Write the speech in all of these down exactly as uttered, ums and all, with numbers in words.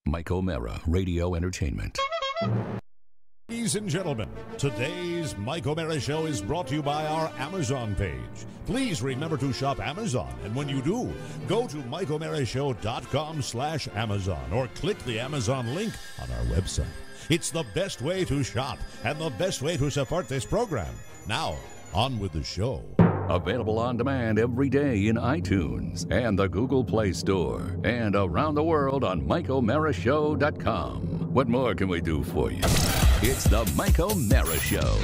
Mike O'Mara, Radio Entertainment. Ladies and gentlemen, today's Mike O'Mara Show is brought to you by our Amazon page. Please remember to shop Amazon, and when you do, go to mike o'mara show dot com slash Amazon or click the Amazon link on our website. It's the best way to shop and the best way to support this program. Now, on with the show. Available on demand every day in iTunes and the Google Play Store and around the world on mike o'mara show dot com. What more can we do for you? It's the Mike O'Mara Show.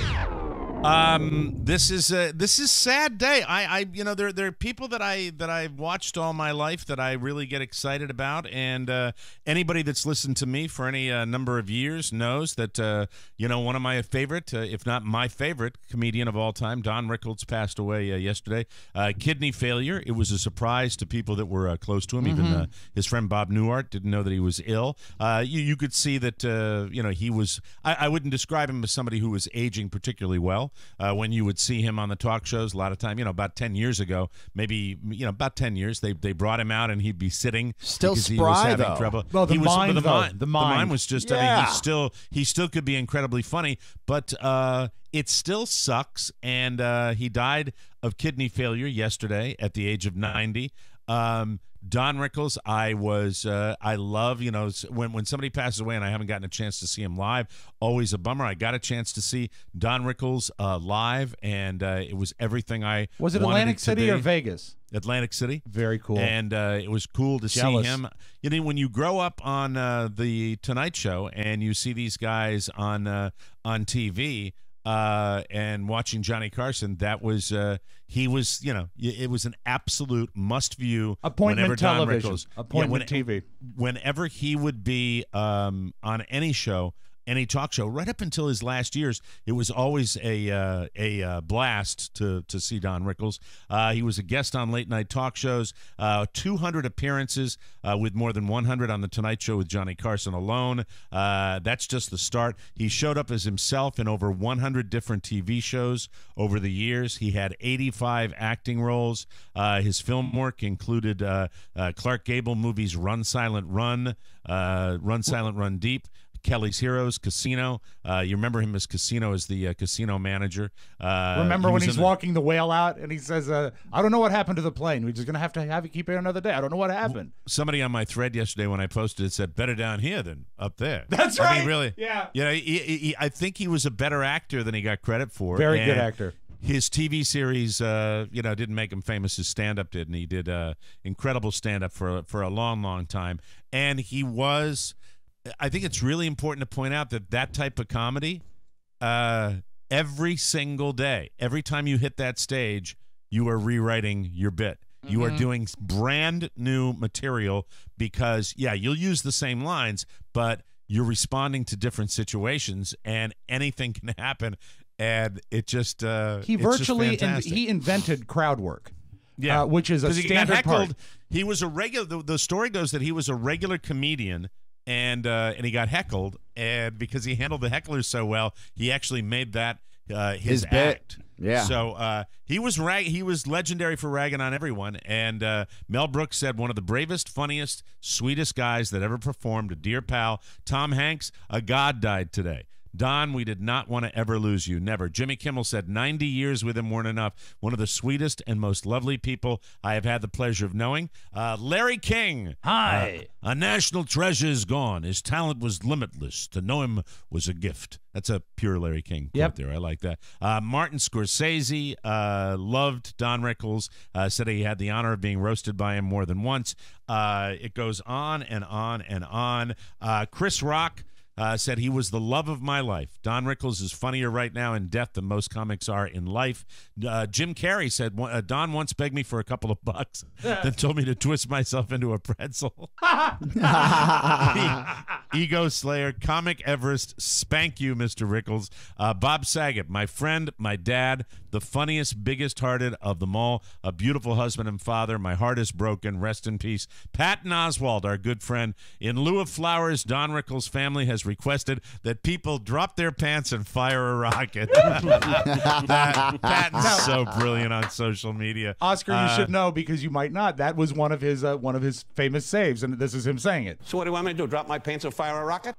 Um, this is a this is a sad day. I, I you know there there are people that I that I've watched all my life that I really get excited about, and uh, anybody that's listened to me for any uh, number of years knows that uh, you know one of my favorite, uh, if not my favorite, comedian of all time, Don Rickles, passed away uh, yesterday. Uh, kidney failure. It was a surprise to people that were uh, close to him. Mm-hmm. Even uh, his friend Bob Newhart didn't know that he was ill. Uh, you you could see that uh, you know he was. I, I wouldn't describe him as somebody who was aging particularly well. Uh, when you would see him on the talk shows, a lot of time, you know, about ten years ago, maybe, you know, about ten years, they they brought him out and he'd be sitting. Still because spry, he was having though. trouble. Well, the he was, mind, the though. mind, The the mind. mind was just, I Yeah. mean, he still, he still could be incredibly funny, but uh, it still sucks. And uh, he died of kidney failure yesterday at the age of ninety. Um, Don Rickles, I was, uh, I love, you know, when when somebody passes away and I haven't gotten a chance to see him live, always a bummer. I got a chance to see Don Rickles uh, live, and uh, it was everything I Was it wanted Atlantic it to City be. or Vegas? Atlantic City. Very cool. And uh, it was cool to Jealous. see him. You know, when you grow up on uh, the Tonight Show and you see these guys on uh, on T V, uh, and watching Johnny Carson, that was uh, he was, you know, it was an absolute must view. Appointment whenever Don television. Rickles, Appointment yeah, T V. Whenever he would be um, on any show, any talk show, right up until his last years, it was always a uh, a uh, blast to to see Don Rickles. Uh, he was a guest on late night talk shows, uh, two hundred appearances uh, with more than one hundred on the Tonight Show with Johnny Carson alone. Uh, that's just the start. He showed up as himself in over one hundred different T V shows over the years. He had eighty-five acting roles. Uh, his film work included uh, uh, Clark Gable movies Run Silent Run, uh, Run Silent Run Deep, Kelly's Heroes, Casino. Uh, you remember him as Casino, as the uh, casino manager. Uh, Remember he when was he's in the- walking the whale out and he says, uh, I don't know what happened to the plane. We're just going to have to have it keep it another day. I don't know what happened. Somebody on my thread yesterday when I posted it said, better down here than up there. That's I right. mean, really. Yeah. You know, he, he, he, I think he was a better actor than he got credit for. Very good and actor. His T V series, uh, you know, didn't make him famous. His stand-up did, and he did uh, incredible stand-up for for a long, long time. And he was, I think it's really important to point out that that type of comedy, uh, every single day, every time you hit that stage, you are rewriting your bit. You Mm-hmm. are doing brand new material because, yeah, you'll use the same lines, but you're responding to different situations, and anything can happen. And it just uh, He it's just virtually in, fantastic. he invented crowd work. Yeah, uh, which is a 'Cause he got standard heckled. part. He was a regular. The, the story goes that he was a regular comedian, and uh, and he got heckled, and because he handled the hecklers so well, he actually made that uh, his, His bit. act. Yeah. So uh, he was rag- he was legendary for ragging on everyone, and uh, Mel Brooks said one of the bravest, funniest, sweetest guys that ever performed. A dear pal, Tom Hanks, a god died today. Don, we did not want to ever lose you. Never. Jimmy Kimmel said ninety years with him weren't enough. One of the sweetest and most lovely people I have had the pleasure of knowing. Uh, Larry King. Hi. Uh, a national treasure is gone. His talent was limitless. To know him was a gift. That's a pure Larry King quote Yep. there. I like that. Uh, Martin Scorsese uh, loved Don Rickles. Uh, said he had the honor of being roasted by him more than once. Uh, it goes on and on and on. Uh, Chris Rock Uh, said he was the love of my life. Don Rickles is funnier right now in death than most comics are in life. Uh, Jim Carrey said, uh, Don once begged me for a couple of bucks, then told me to twist myself into a pretzel. Ego Slayer, Comic Everest, spank you, Mister Rickles. Uh, Bob Saget, my friend, my dad, the funniest, biggest-hearted of them all, a beautiful husband and father. My heart is broken. Rest in peace. Patton Oswalt, our good friend. In lieu of flowers, Don Rickles' family has requested that people drop their pants and fire a rocket. Pat, Patton's so brilliant on social media. Oscar, you Uh, should know because you might not. That was one of his uh, one of his famous saves, and this is him saying it. So what do you want me to do? Drop my pants and fire a rocket?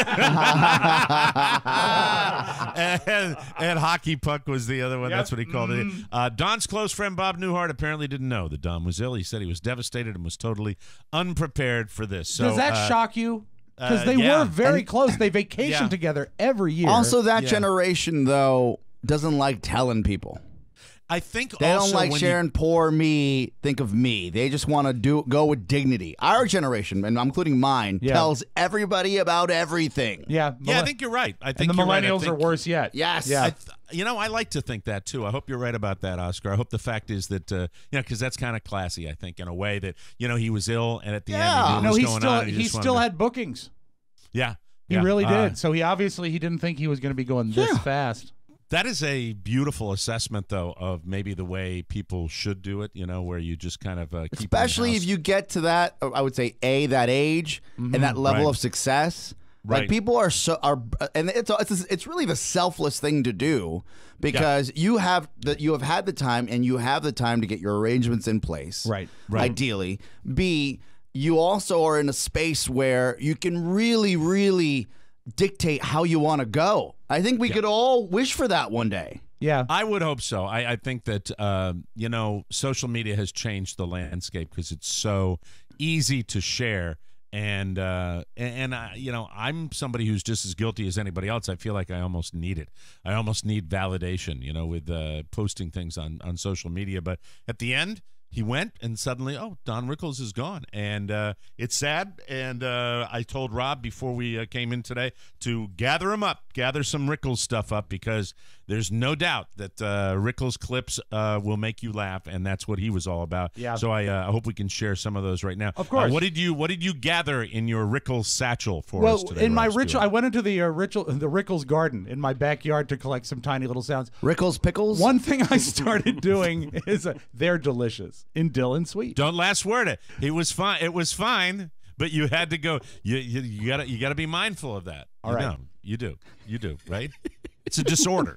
and, and Hockey Puck was the other one. Yep. That's what he called it. Mm. Uh, Don's close friend Bob Newhart apparently didn't know that Don was ill. He said he was devastated and was totally unprepared for this. So, Does that uh, shock you? Because uh, they yeah. were very And- close. They vacationed Yeah. together every year. Also, that Yeah. generation, though, doesn't like telling people. I think They also don't like when sharing you, poor me, think of me. They just want to do go with dignity. Our generation, and I'm including mine, Yeah. tells everybody about everything. yeah, Yeah, I mille- think you're right. I and think the you're right. I millennials think- are worse yet. Yes. Yeah. I th- you know, I like to think that too. I hope you're right about that, Oscar. I hope the fact is that, uh, you know, because that's kind of classy, I think, in a way that, you know, he was ill and at the Yeah. end he knew what no, was he going still on. and he, he just still wanted had bookings. to, Yeah. He yeah. really Uh, did. So he obviously he didn't think he was going to be going this Yeah. fast. That is a beautiful assessment, though, of maybe the way people should do it, you know, where you just kind of uh, keep Especially if you get to that, uh, I would say, A, that age and that level Right. of success. Right. Like people are so are, and it's it's it's really the selfless thing to do because you have that you have had the time and you have the time to get your arrangements in place. Right. Right. Ideally, B, you also are in a space where you can really, really dictate how you want to go. I think we could all wish for that one day. Yeah. I would hope so. I, I think that, um, you know, social media has changed the landscape because it's so easy to share. And, uh, and, and I, you know, I'm somebody who's just as guilty as anybody else. I feel like I almost need it. I almost need validation, you know, with uh, posting things on, on social media. But at the end, he went and suddenly, oh, Don Rickles is gone. And uh, it's sad. And uh, I told Rob before we uh, came in today to gather him up, gather some Rickles stuff up, because there's no doubt that uh, Rickles clips uh, will make you laugh, and that's what he was all about. Yeah. So I, uh, I hope we can share some of those right now. Of course. Uh, what did you What did you gather in your Rickles satchel for Well, us today? in my Rob ritual, I Stewart? went into the uh, ritual, the Rickles garden in my backyard to collect some tiny little sounds. Rickles Pickles? One thing I started doing is uh, they're delicious in dill and sweet. Don't last word it. It was fine. It was fine, but you had to go. You you, you gotta you gotta be mindful of that. All you right. know, you do. You do. Right? It's a disorder.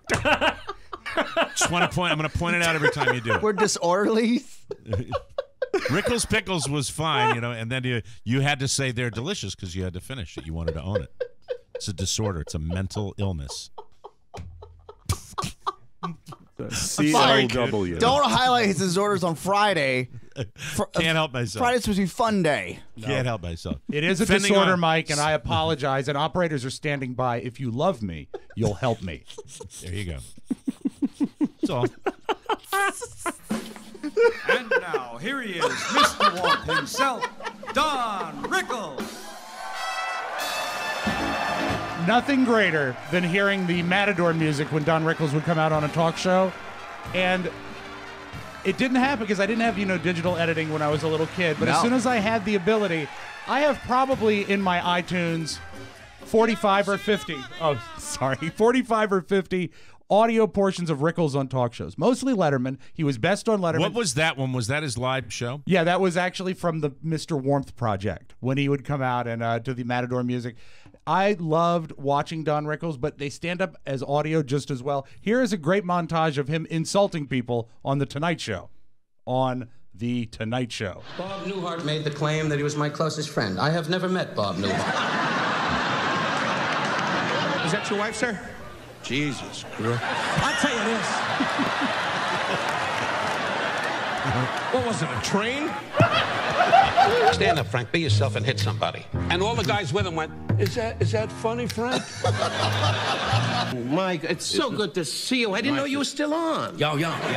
Just want to point. I'm going to point it out every time you do it. We're disorderly. Rickles Pickles was fine, you know, and then you you had to say they're delicious because you had to finish it. You wanted to own it. It's a disorder. It's a mental illness. C Sorry. L W. Don't highlight his disorders on Friday. Fr- Can't help myself. Friday's supposed to be fun day. Can't help myself. It is a Depending disorder, on- Mike, and I apologize. And operators are standing by. If you love me, you'll help me. There you go. That's all. And now, here he is, Mister Walt himself, Don Rickles. Nothing greater than hearing the Matador music when Don Rickles would come out on a talk show. And it didn't happen because I didn't have, you know, digital editing when I was a little kid. But as No. soon as I had the ability, I have probably in my iTunes forty-five or fifty. Oh, sorry. forty-five or fifty audio portions of Rickles on talk shows. Mostly Letterman. He was best on Letterman. What was that one? Was that his live show? Yeah, that was actually from the Mister Warmth project when he would come out and uh, do the Matador music. I loved watching Don Rickles, but they stand up as audio just as well. Here is a great montage of him insulting people on The Tonight Show. On The Tonight Show. Bob Newhart made the claim that he was my closest friend. I have never met Bob Newhart. Is that your wife, sir? Jesus Christ. I'll tell you this. What was it, a train? Stand up, Frank. Be yourself and hit somebody. And all the guys with him went, is that is that funny, Frank? Mike, it's so good to see you. I didn't know you were still on. Yo, yo, yeah,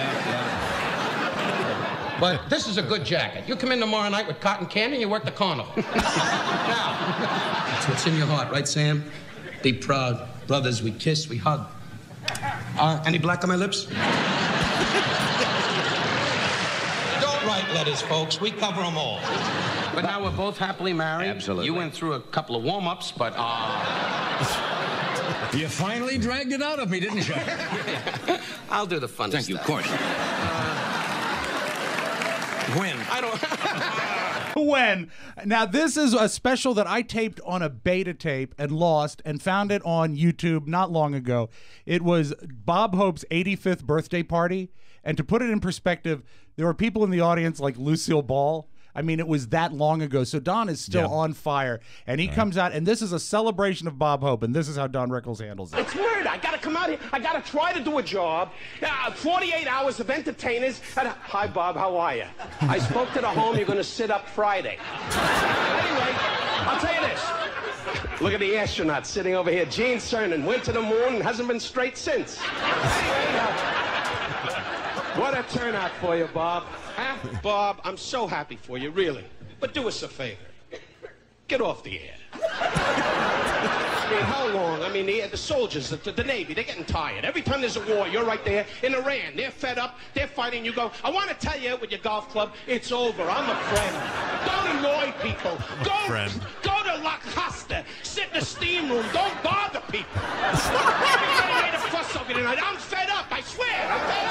yeah. But this is a good jacket. You come in tomorrow night with cotton candy and you work the carnival. Now, that's what's in your heart, right, Sam? Be proud. Brothers, we kiss, we hug. Uh, any black on my lips? Don't write letters, folks. We cover them all. But now we're both happily married. Absolutely. You went through a couple of warm-ups, but, uh... You finally dragged it out of me, didn't you? I'll do the fun Thank stuff. you, of course. When? I don't... When. Now, this is a special that I taped on a beta tape and lost and found it on YouTube not long ago. It was Bob Hope's eighty-fifth birthday party. And to put it in perspective, there were people in the audience like Lucille Ball. I mean, it was that long ago. So Don is still Yeah. on fire. And he comes out, and this is a celebration of Bob Hope. And this is how Don Rickles handles it. It's weird. I gotta come out here. I gotta try to do a job. Uh, forty-eight hours of entertainers. And, uh, hi, Bob. How are you? I spoke to the home. You're gonna sit up Friday. Anyway, I'll tell you this. Look at the astronaut sitting over here. Gene Cernan went to the moon and hasn't been straight since. Anyway, uh, what a turnout for you, Bob. Huh? Bob, I'm so happy for you, really. But do us a favor. Get off the air. I mean, how long? I mean, the, the soldiers, the, the Navy, they're getting tired. Every time there's a war, you're right there. In Iran, they're fed up. They're fighting. You go, I want to tell you with your golf club, it's over. I'm a friend. Don't annoy people. Go, friend. go to La Costa. Sit in the steam room. Don't bother people. Everybody made a fuss over tonight. I'm fed up. I swear. I'm fed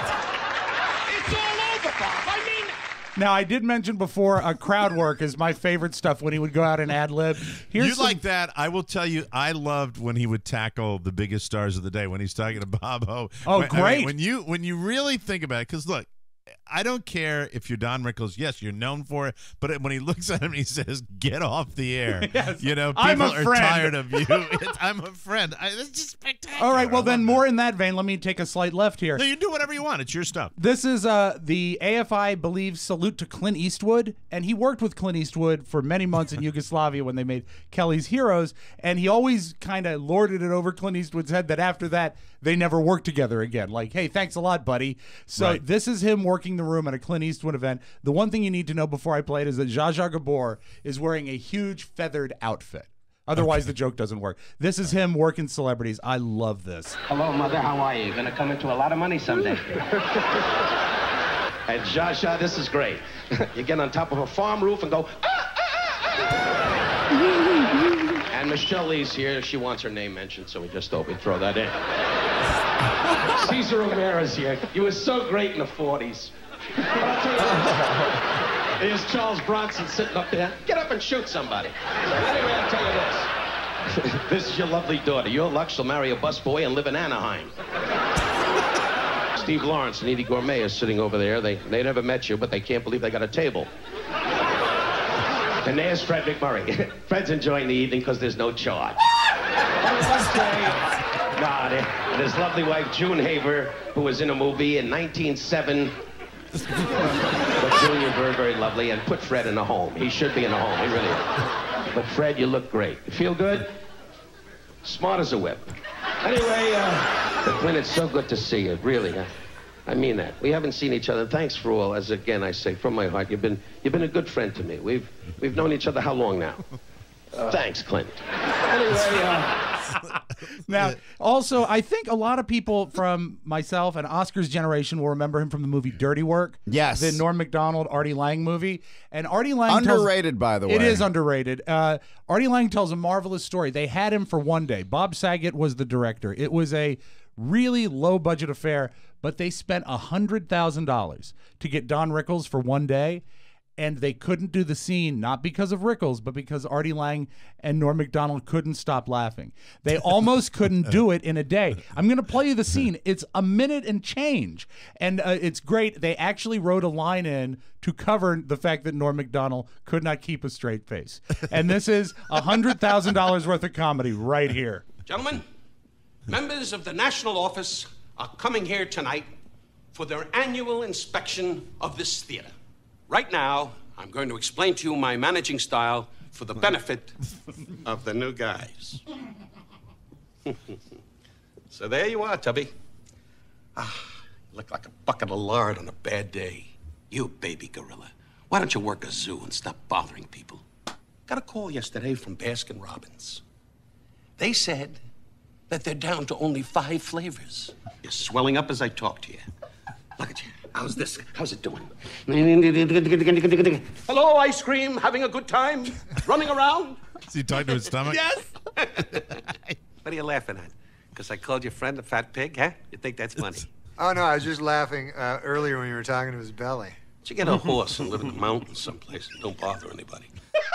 up. It's all over, Bob. I mean... Now, I did mention before, uh, crowd work is my favorite stuff when he would go out and ad-lib. Here's You some- like that? I will tell you, I loved when he would tackle the biggest stars of the day when he's talking to Bob Hope. Oh, when, I mean, great. when you when you really think about it, because look, I don't care if you're Don Rickles. Yes, you're known for it. But when he looks at him and he says, "Get off the air," Yes. you know, people I'm a are friend. tired of you. It's, I'm a friend. I, it's just spectacular. All right, well, I then love more in that vein, let me take a slight left here. that. No, you do whatever you want. It's your stuff. This is uh, the A F I believes salute to Clint Eastwood, and he worked with Clint Eastwood for many months in Yugoslavia when they made Kelly's Heroes, and he always kind of lorded it over Clint Eastwood's head that after that they never worked together again. Like, hey, thanks a lot, buddy. So Right. this is him working the room at a Clint Eastwood event. The one thing you need to know before I play it is that Zsa Zsa Gabor is wearing a huge feathered outfit. Otherwise, the joke doesn't work. This is him working celebrities. I love this. Hello, Mother. How are you? You're going to come into a lot of money someday. And Zsa Zsa, this is great. You get on top of a farm roof and go, ah, ah, ah. And Michelle Lee's here. She wants her name mentioned, so we just thought we'd throw that in. Cesar O'Mara's here. He was so great in the forties. But I'll tell you what. There's Charles Bronson sitting up there. Get up and shoot somebody. Anyway, I'll tell you this. This is your lovely daughter. Your luck, she'll marry a busboy and live in Anaheim. Steve Lawrence and Edie Gourmet is sitting over there. They, they never met you, but they can't believe they got a table. And there's Fred McMurray. Fred's enjoying the evening because there's no charge. Nah, and his lovely wife, June Haver, who was in a movie in nineteen oh seven. But Junior, very, very lovely, and put Fred in a home. He should be in a home, he really is. But Fred, you look great. You feel good? Smart as a whip. Anyway, uh, but Clint, it's so good to see you, really. I, I mean that. We haven't seen each other. Thanks for all, as again I say, from my heart, you've been you've been a good friend to me. We've we've known each other how long now? Uh, Thanks, Clint. Anyway, uh, Now, also, I think a lot of people from myself and Oscar's generation will remember him from the movie Dirty Work. Yes. The Norm Macdonald, Artie Lang movie. And Artie Lang tells- Underrated, by the way. It is underrated. Uh, Artie Lang tells a marvelous story. They had him for one day. Bob Saget was the director. It was a really low-budget affair, but they spent one hundred thousand dollars to get Don Rickles for one day. And they couldn't do the scene, not because of Rickles, but because Artie Lang and Norm Macdonald couldn't stop laughing. They almost couldn't do it in a day. I'm going to play you the scene. It's a minute and change. And uh, it's great. They actually wrote a line in to cover the fact that Norm Macdonald could not keep a straight face. And this is one hundred thousand dollars worth of comedy right here. Gentlemen, members of the National Office are coming here tonight for their annual inspection of this theater. Right now, I'm going to explain to you my managing style for the benefit of the new guys. So there you are, Tubby. Ah, you look like a bucket of lard on a bad day. You baby gorilla. Why don't you work a zoo and stop bothering people? Got a call yesterday from Baskin Robbins. They said that they're down to only five flavors. You're swelling up as I talk to you. Look at you. How's this? How's it doing? Hello, ice cream. Having a good time? Running around? Is he talking to his stomach? Yes. What are you laughing at? Because I called your friend a fat pig, huh? You think that's funny? Oh, no, I was just laughing uh, earlier when you were talking to his belly. You get a horse and live in the mountains someplace and don't bother anybody.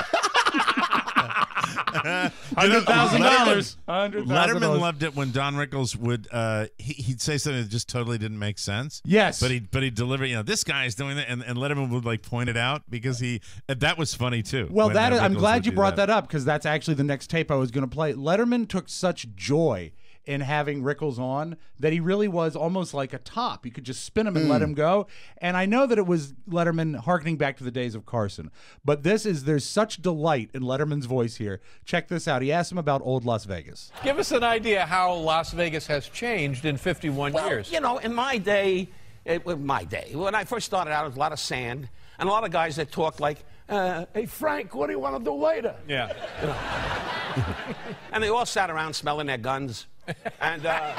Hundred thousand dollars. Hundred thousand Letterman dollars. loved it when Don Rickles would uh, he, he'd say something that just totally didn't make sense. Yes, but he but he deliver. You know, this guy's doing that, and, and Letterman would like point it out because he that was funny too. Well, when, that uh, is, I'm Rickles glad would you do brought that, up because that's actually the next tape I was going to play. Letterman took such joy in having Rickles on that he really was almost like a top. You could just spin him and Mm. let him go. And I know that it was Letterman harkening back to the days of Carson, but this is there's such delight in Letterman's voice here. Check this out. He asked him about old Las Vegas. Give us an idea how Las Vegas has changed in fifty-one Well, years. you know, in my day, it, well, my day, when I first started out, there was a lot of sand and a lot of guys that talked like, uh, hey, Frank, what do you want to do later? Yeah. You know. And they all sat around smelling their guns. And, uh,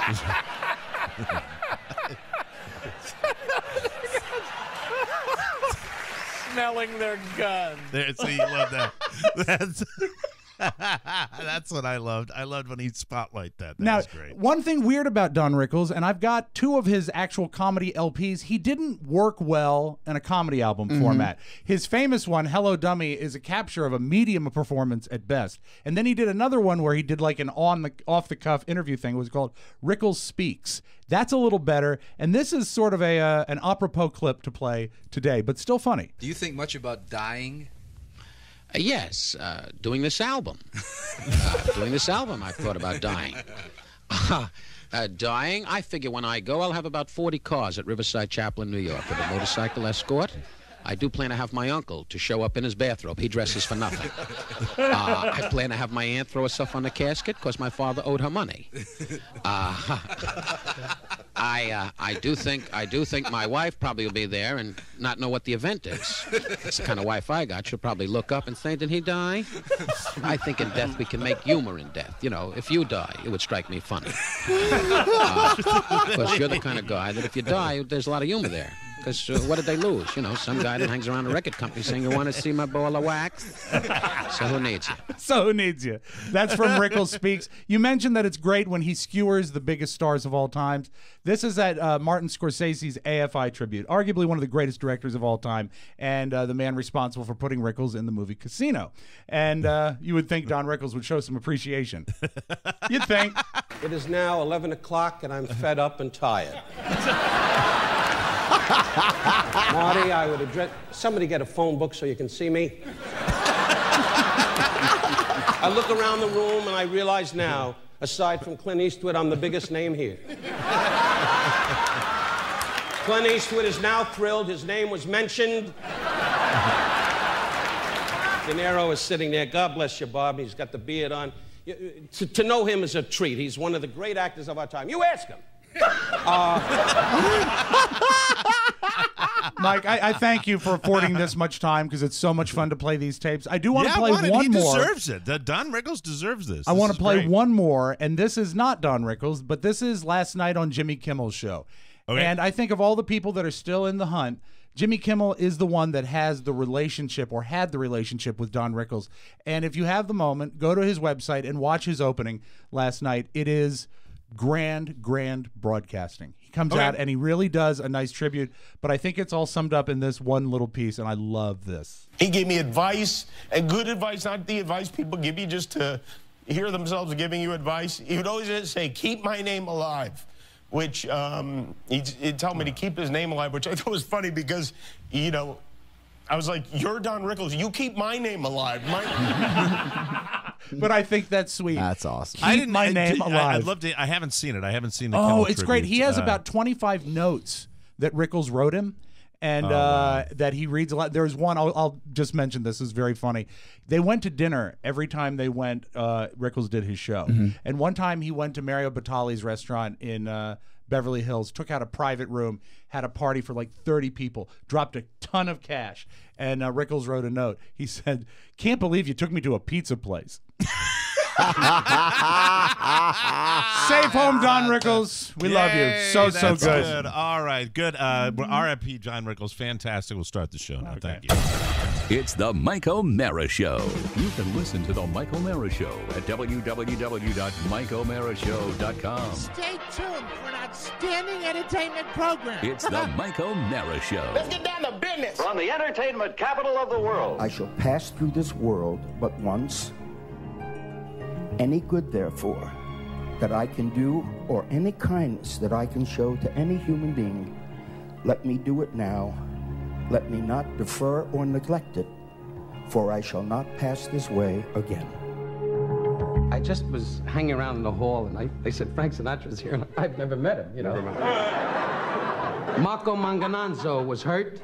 Smelling their guns. There, so you love that. That's that's what I loved. I loved when he'd spotlight that. That Now, was great. one thing weird about Don Rickles, and I've got two of his actual comedy L Ps, he didn't work well in a comedy album Mhm. format. His famous one, Hello Dummy, is a capture of a medium performance at best. And then he did another one where he did like an on the off the cuff interview thing. It was called Rickles Speaks. That's a little better. And this is sort of a uh, an apropos clip to play today, but still funny. Do you think much about dying? Uh, yes, uh, doing this album. uh, doing this album, I've thought about dying. Uh, dying, I figure when I go, I'll have about forty cars at Riverside Chapel in New York with a motorcycle escort. I do plan to have my uncle to show up in his bathrobe. He dresses for nothing. Uh, I plan to have my aunt throw herself on the casket because my father owed her money. Uh, I uh, I do think I do think my wife probably will be there and not know what the event is. It's the kind of wife I got. She'll probably look up and say, "Did he die?" I think in death we can make humor in death. You know, if you die, it would strike me funny. Uh, because you're the kind of guy that if you die, there's a lot of humor there. Because uh, what did they lose? You know, some guy that hangs around a record company saying, "You want to see my ball of wax?" So who needs you? So who needs you? That's from Rickles Speaks. You mentioned that it's great when he skewers the biggest stars of all times. This is at uh, Martin Scorsese's A F I tribute, arguably one of the greatest directors of all time, and uh, the man responsible for putting Rickles in the movie Casino. And uh, you would think Don Rickles would show some appreciation. You'd think. It is now eleven o'clock, and I'm fed up and tired. Marty, I would address... Somebody get a phone book so you can see me. I look around the room, and I realize now, aside from Clint Eastwood, I'm the biggest name here. Clint Eastwood is now thrilled. His name was mentioned. De Niro is sitting there. God bless you, Bob. He's got the beard on. To, to know him is a treat. He's one of the great actors of our time. You ask him. Uh, Mike, I, I thank you for affording this much time because it's so much fun to play these tapes. I do want yeah, to play why not? one he more. He deserves it. The Don Rickles deserves this. I This want is to play great. one more, and this is not Don Rickles, but this is last night on Jimmy Kimmel's show. Okay. And I think of all the people that are still in the hunt, Jimmy Kimmel is the one that has the relationship or had the relationship with Don Rickles. And if you have the moment, go to his website and watch his opening last night. It is grand, grand broadcasting. He comes Okay. out and he really does a nice tribute, but I think it's all summed up in this one little piece, and I love this. He gave me advice, and good advice, not the advice people give you just to hear themselves giving you advice. He would always say, keep my name alive, which um, he'd, he'd tell me to keep his name alive, which I thought was funny because, you know, I was like, you're Don Rickles. You keep my name alive. My But I think that's sweet. That's awesome. Keep I didn't. my I, name I, alive. I'd love to. I haven't seen it. I haven't seen the. Oh, Kimmel it's great. tribute. He has Uh, about twenty-five notes that Rickles wrote him, and Oh, uh, wow. that he reads a lot. There's one. I'll, I'll just mention this. Is very funny. They went to dinner every time they went. Uh, Rickles did his show, Mhm. and one time he went to Mario Batali's restaurant in uh, Beverly Hills, took out a private room, had a party for like thirty people, dropped a ton of cash, and uh, Rickles wrote a note. He said, "Can't believe you took me to a pizza place." Safe home, Don Rickles. We love you. Yay, So, so that's good. good. All right, good. Uh, R I P John Rickles. Fantastic. We'll start the show now. Thank you. It's the Mike O'Mara Show. You can listen to the Mike O'Mara Show at w w w dot mike o'mara show dot com. Stay tuned for an outstanding entertainment program. It's the Mike O'Mara Show. Let's get down to business. From the entertainment capital of the world. I shall pass through this world but once. Any good, therefore, that I can do, or any kindness that I can show to any human being, let me do it now. Let me not defer or neglect it, for I shall not pass this way again. I just was hanging around in the hall, and I, they said, Frank Sinatra's here, and I've never met him, you know. Marco Mangananzo was hurt.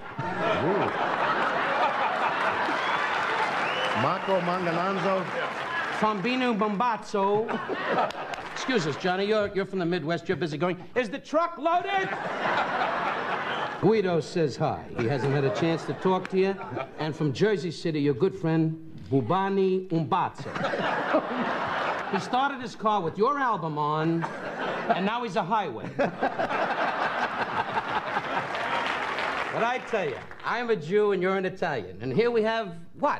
Marco Mangananzo? Fambino Bombazzo. Excuse us, Johnny, you're, you're from the Midwest, you're busy going, is the truck loaded? Guido says hi. He hasn't had a chance to talk to you. And from Jersey City, your good friend, Bubani Umbazzo. He started his car with your album on, and now he's a highway. But I tell you, I'm a Jew and you're an Italian. And here we have what?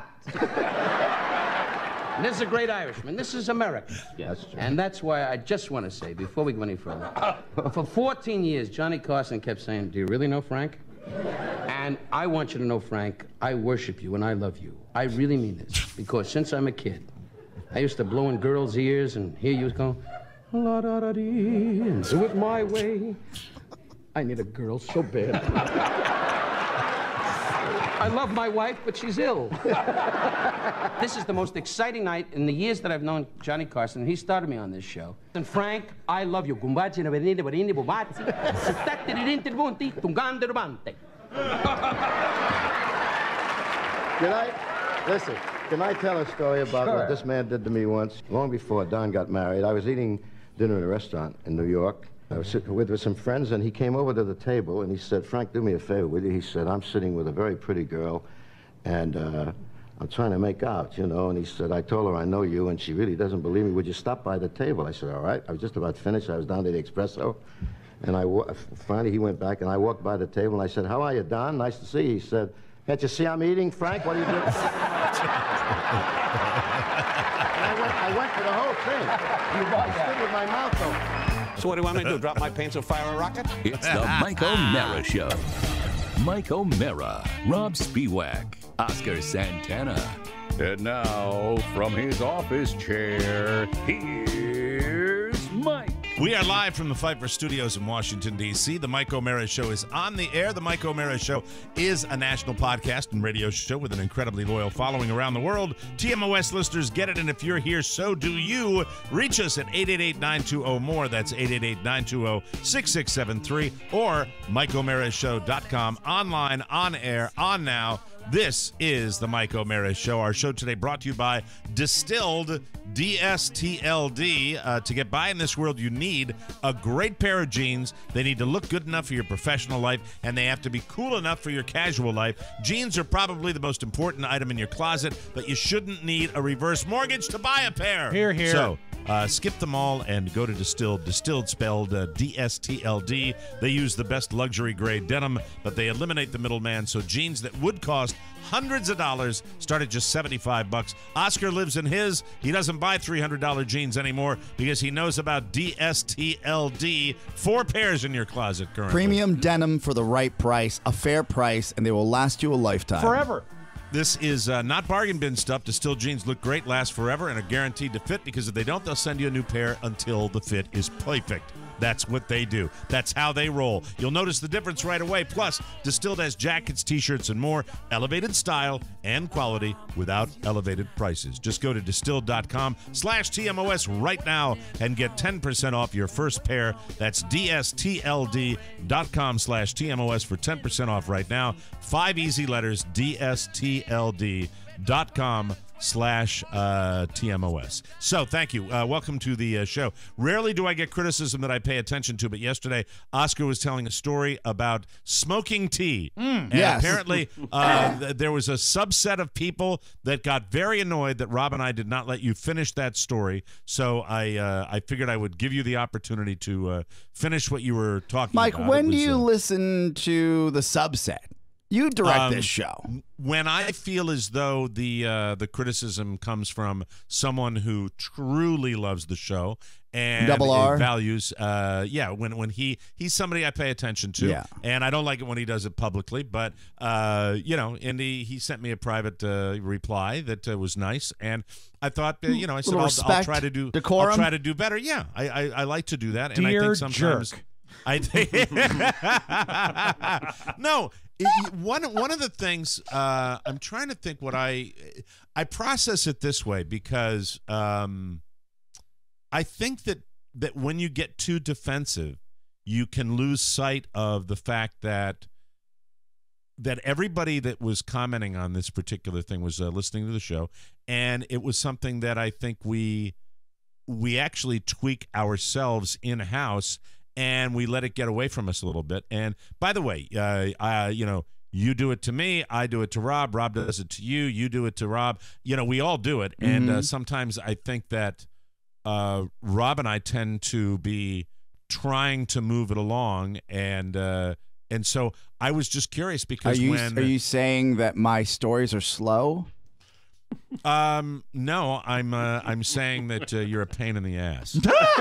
And this is a great Irishman. This is America. Yes, and that's why I just want to say, before we go any further, for fourteen years, Johnny Carson kept saying, do you really know Frank? And I want you to know, Frank, I worship you and I love you. I really mean this, because since I'm a kid, I used to blow in girls' ears and hear you go, la da da dee, and do it my way. I need a girl so bad. I love my wife, but she's ill. This is the most exciting night in the years that I've known Johnny Carson. He started me on this show. And Frank, I love you. Can I, listen, can I tell a story about Sure. what this man did to me once? Long before Don got married, I was eating dinner in a restaurant in New York. I was sitting with, with some friends, and he came over to the table, and he said, Frank, do me a favor, will you? He said, I'm sitting with a very pretty girl, and uh, I'm trying to make out, you know, and he said, I told her I know you, and she really doesn't believe me. Would you stop by the table? I said, all right. I was just about finished. I was down to the espresso, and I wa- finally he went back, and I walked by the table, and I said, how are you, Don? Nice to see you. He said, can't you see I'm eating, Frank? What are you doing? And I went, I went for the whole thing. I stood with my mouth open. So what do you want me to do, drop my pants and fire a rocket? It's the Mike O'Mara Show. Mike O'Mara, Rob Spiewak, Oscar Santana. And now, from his office chair, here's Mike. We are live from the Pfeiffer Studios in Washington, D C The Mike O'Mara Show is on the air. The Mike O'Mara Show is a national podcast and radio show with an incredibly loyal following around the world. T M O S listeners get it, and if you're here, so do you. Reach us at eight eight eight, nine two zero, M O R E. That's eight eight eight, nine two zero, six six seven three or mike o'mara show dot com. Online, on air, on now. This is the Mike O'Mara Show. Our show today brought to you by Distilled, D S T L D. Uh, to get by in this world, you need a great pair of jeans. They need to look good enough for your professional life, and they have to be cool enough for your casual life. Jeans are probably the most important item in your closet, but you shouldn't need a reverse mortgage to buy a pair. Here, here. So, Uh, skip them all and go to Distilled. Distilled spelled uh, D S T L D. They use the best luxury grade denim, but they eliminate the middleman, so jeans that would cost hundreds of dollars start at just seventy-five bucks. Oscar lives in his. He doesn't buy three hundred dollars jeans anymore because he knows about D S T L D. Four pairs in your closet currently. Premium denim for the right price, a fair price, and they will last you a lifetime. Forever. This is uh, not bargain bin stuff. Distilled jeans look great, last forever, and are guaranteed to fit, because if they don't, they'll send you a new pair until the fit is perfect. That's what they do. That's how they roll. You'll notice the difference right away. Plus, Distilled has jackets, T-shirts, and more. Elevated style and quality without elevated prices. Just go to distilled.com slash TMOS right now and get ten percent off your first pair. That's D-S-T-L-D.com slash TMOS for ten percent off right now. Five easy letters, D-S-T-L-D.com slash uh, T M O S. So thank you. Uh, welcome to the uh, show. Rarely do I get criticism that I pay attention to, but yesterday Oscar was telling a story about smoking tea. Mm, and yes. apparently uh, th- there was a subset of people that got very annoyed that Rob and I did not let you finish that story. So I uh, I figured I would give you the opportunity to uh, finish what you were talking Mike, about. when It do was, you uh, listen to the subset? You direct Um, this show. When I feel as though the uh, the criticism comes from someone who truly loves the show and Double R? values, uh, yeah, when when he he's somebody I pay attention to, Yeah. and I don't like it when he does it publicly, but uh, you know, and he, he sent me a private uh, reply that uh, was nice, and I thought, uh, you know, I said Little I'll, I'll respect, try to do decorum? I'll try to do better. Yeah, I I, I like to do that, and I Dear think sometimes. jerk. I no. It, one one of the things uh, I'm trying to think what I I process it this way because um, I think that that when you get too defensive, you can lose sight of the fact that that everybody that was commenting on this particular thing was uh, listening to the show, and it was something that I think we we actually tweak ourselves in house. And we let it get away from us a little bit. And by the way, uh, uh, you know, you do it to me, I do it to Rob, Rob does it to you, you do it to Rob. You know, we all do it. Mm-hmm. And uh, sometimes I think that uh, Rob and I tend to be trying to move it along. And uh, and so I was just curious because Are you, when... are you saying that my stories are slow? Um, no, I'm uh, I'm saying that uh, you're a pain in the ass.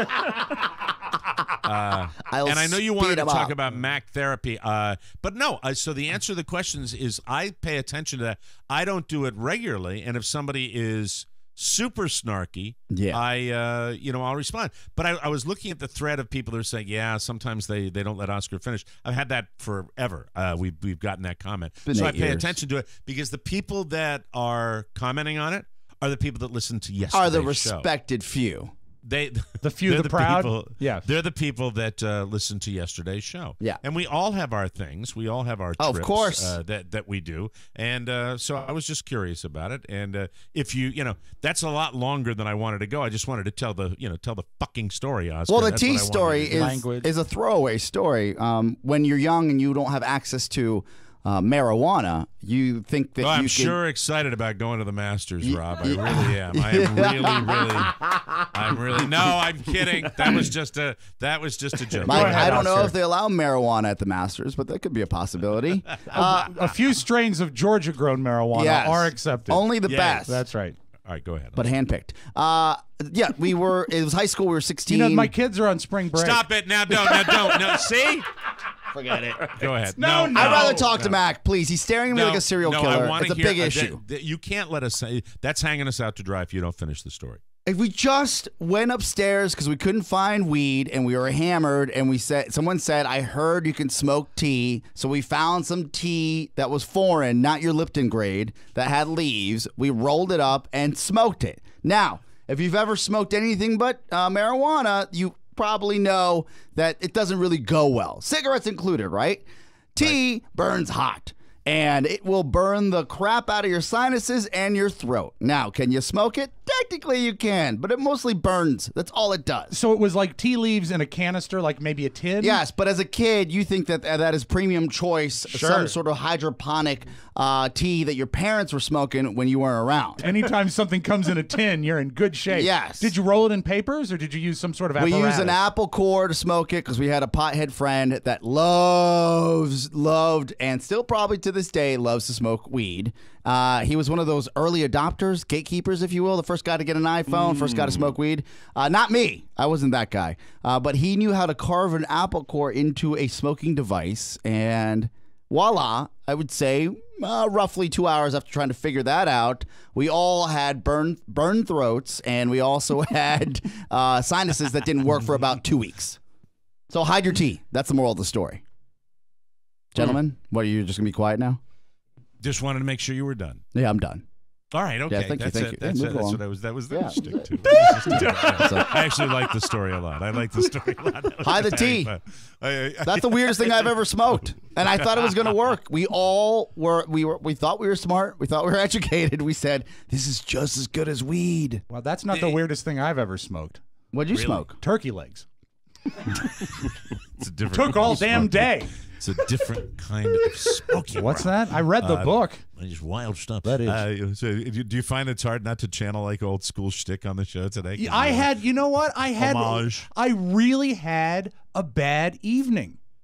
Uh, and I know you wanted to talk up. about Mac therapy, uh, but no. Uh, so the answer to the questions is I pay attention to that. I don't do it regularly, and if somebody is super snarky, yeah. I uh, you know I'll respond. But I, I was looking at the thread of people that are saying, yeah, sometimes they, they don't let Oscar finish. I've had that forever. Uh, we've we've gotten that comment, Been so eight I pay years. attention to it because the people that are commenting on it are the people that listen to yesterday's Are the show. respected few. They the few, they're the, proud. People, yeah, they're the people that uh, listen to yesterday's show. Yeah, and we all have our things. We all have our oh, trips, of course uh, that that we do. And uh, so I was just curious about it. And uh, if you you know that's a lot longer than I wanted to go. I just wanted to tell the you know tell the fucking story, Oscar. Well, the That's T what I wanted story to do. is Language. is a throwaway story. Um, when you're young and you don't have access to uh, marijuana, you think that Oh, you I'm can, sure excited about going to the Masters, Rob. I really am. I am really, really. I'm really. No, I'm kidding. That was just a. That was just a joke. Mike, ahead, I don't know Oscar. if they allow marijuana at the Masters, but that could be a possibility. Uh, a few strains of Georgia-grown marijuana yes, are accepted. Only the Yes. best. That's right. All right, go ahead. But handpicked. Uh, yeah, we were. It was high school. We were sixteen. You know, my kids are on spring break. Stop it now! Don't now! Don't no. See. Forget it. Go ahead. No, no. I'd rather talk no. to Mac, please. He's staring at me No, like a serial no, killer. I wanna It's a hear, big uh, that- issue. that you can't let us say that's hanging us out to dry if you don't finish the story. If we just went upstairs because we couldn't find weed and we were hammered, and we said someone said, "I heard you can smoke tea," so we found some tea that was foreign, not your Lipton grade, that had leaves. We rolled it up and smoked it. Now, if you've ever smoked anything but uh, marijuana, you probably know that it doesn't really go well. Cigarettes included, right? Tea burns hot, and it will burn the crap out of your sinuses and your throat. Now, can you smoke it? Technically, you can, but it mostly burns. That's all it does. So it was like tea leaves in a canister, like maybe a tin? Yes, but as a kid, you think that uh, that is premium choice, Sure. some sort of hydroponic uh, tea that your parents were smoking when you weren't around. Anytime something comes in a tin, you're in good shape. Yes. Did you roll it in papers, or did you use some sort of We apparatus? used an apple core to smoke it because we had a pothead friend that loves, loved, and still probably to this day loves to smoke weed. Uh, he was one of those early adopters, gatekeepers, if you will, the first guy to get an iPhone, Mm. first guy to smoke weed. Uh, not me. I wasn't that guy. Uh, but he knew how to carve an apple core into a smoking device, and voila, I would say uh, roughly two hours after trying to figure that out, we all had burn, burn throats, and we also had uh, sinuses that didn't work for about two weeks. So hide your tea. That's the moral of the story. Gentlemen, what, are you just going to be quiet now? Just wanted to make sure you were done. Yeah, I'm done. All right, okay. Yeah, thank you, that's thank it. you. That's, Yeah, it. move That's along. what I was. That was the Yeah. stick to. It was just a- So- I actually like the story a lot. I like the story a lot. That was Hide the very tea. fun. I- I- That's the weirdest thing I've ever smoked, and I thought it was going to work. We all were. We were. We thought we were smart. We thought we were educated. We said this is just as good as weed. Well, that's not the weirdest thing I've ever smoked. What'd you Really? smoke? Turkey legs. It's a different. Took all damn day. It's a different kind of smoking. What's bro. that? I read the Uh, book. Just wild stuff. That is. Uh, so, do do you find it's hard not to channel like old school shtick on the show today? I had, you know what? I had, Homage. I really had a bad evening.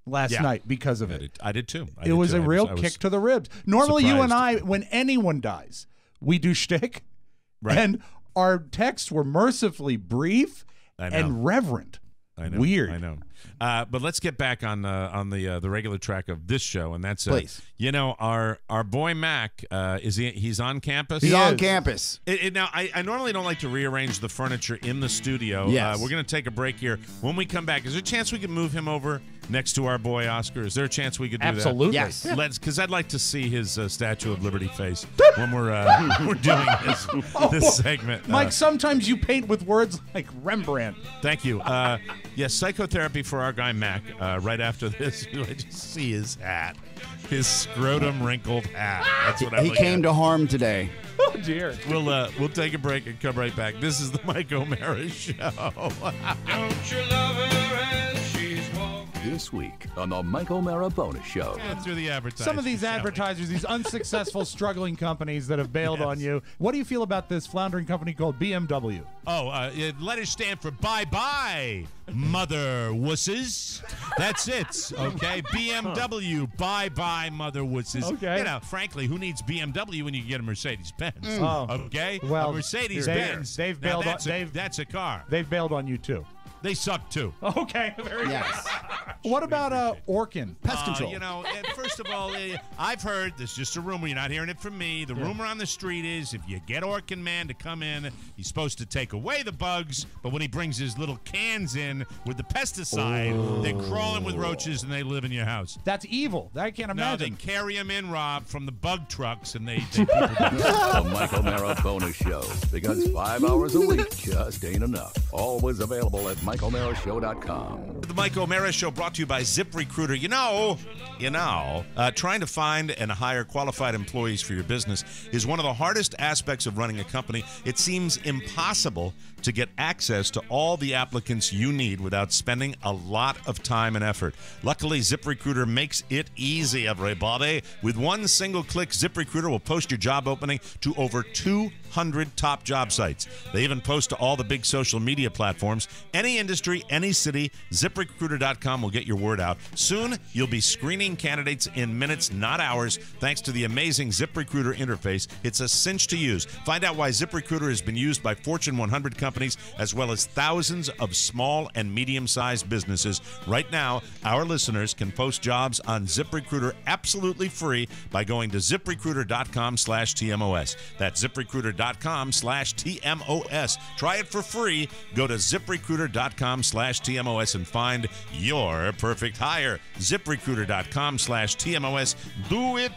last Yeah. night because of I it. did, I did too. I it did was too. a I real I kick to the ribs. Normally, you and surprised. I, when anyone dies, we do shtick, Right. and our texts were mercifully brief I know. and reverent. I know. Weird. I know. Uh, but let's get back on uh, on the uh, the regular track of this show, and that's uh, Please. you know our our boy Mac uh, is he he's on campus. He's on campus. It, it, now I, I normally don't like to rearrange the furniture in the studio. Yes. Uh, we're going to take a break here. When we come back, is there a chance we could move him over next to our boy Oscar? Is there a chance we could do Absolutely. that? Yes. Let's, because I'd like to see his uh, Statue of Liberty face when we're uh, we're doing this this segment. Mike, Uh, sometimes you paint with words like Rembrandt. Thank you. Uh, yes, psychotherapy for our guy Mac. Uh, right after this, I just see his hat, his scrotum wrinkled hat. That's what I. He came to harm today. Oh dear. We'll uh, we'll take a break and come right back. This is the Mike O'Mara Show. Don't you love her as she's walking? This week on the Mike O'Mara Bonus Show. Yeah, through the advertising. Some of these shall we? advertisers, these unsuccessful, struggling companies that have bailed Yes. on you. What do you feel about this floundering company called B M W? Oh, uh, it- letters stand for bye bye, mother wusses. That's it. Okay, B M W. Bye bye, mother wusses. Okay. You know, frankly, who needs B M W when you can get a Mercedes Benz? Oh. Okay. Well, a Mercedes they- Benz. they've Now, bailed on- that's a, they've- that's a car. They've bailed on you too. They suck too. Okay, very Yes. What about uh, Orkin? Pest Uh, control. you know, uh, first of all, uh, I've heard, this is just a rumor, you're not hearing it from me. The rumor on the street is if you get Orkin Man to come in, he's supposed to take away the bugs, but when he brings his little cans in with the pesticide, they crawl in with roaches and they live in your house. That's evil. I can't No, they imagine. carry them in, Rob, from the bug trucks, and they, they people die. The Mike O'Mara Bonus Show. Because five hours a week just ain't enough. Always available at Mike O'Mara Show dot com. The Mike O'Mara Show brought to you by ZipRecruiter. You know, you know, uh, trying to find and hire qualified employees for your business is one of the hardest aspects of running a company. It seems impossible to get access to all the applicants you need without spending a lot of time and effort. Luckily, ZipRecruiter makes it easy, everybody. With one single click, ZipRecruiter will post your job opening to over two hundred top job sites. They even post to all the big social media platforms. Any industry, any city, zip recruiter dot com will get your word out. Soon, you'll be screening candidates in minutes, not hours, thanks to the amazing ZipRecruiter interface. It's a cinch to use. Find out why ZipRecruiter has been used by Fortune one hundred companies as well as thousands of small and medium-sized businesses. Right now, our listeners can post jobs on ZipRecruiter absolutely free by going to zip recruiter dot com slash T M O S. That's zip recruiter dot com slash T M O S. Try it for free. Go to zip recruiter dot com slash T M O S and find your perfect hire. zip recruiter dot com slash T M O S. Do it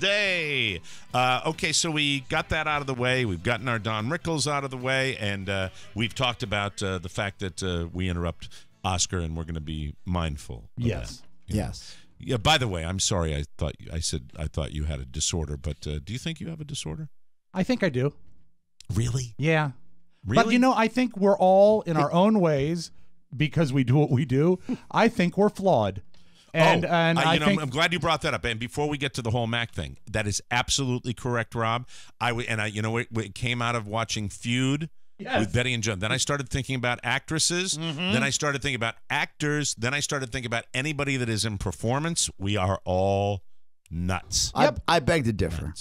today. Uh, okay, so we got that out of the way. We've gotten our Don Rickles out of the way, and uh, we've talked about uh, the fact that uh, we interrupt Oscar, and we're going to be mindful of Yes. that, you know. Yes. Yeah. By the way, I'm sorry. I thought I said I thought you had a disorder, but uh, do you think you have a disorder? I think I do. Really? Yeah. Really? But you know, I think we're all in our own ways because we do what we do. I think we're flawed. And oh, and uh, I you know, think I'm, I'm glad you brought that up. And before we get to the whole Mac thing, that is absolutely correct, Rob. I w- and I, you know, it, it came out of watching Feud Yes. with Betty and John. Then I started thinking about actresses. Mhm. Then I started thinking about actors. Then I started thinking about anybody that is in performance. We are all nuts. I, I beg to differ.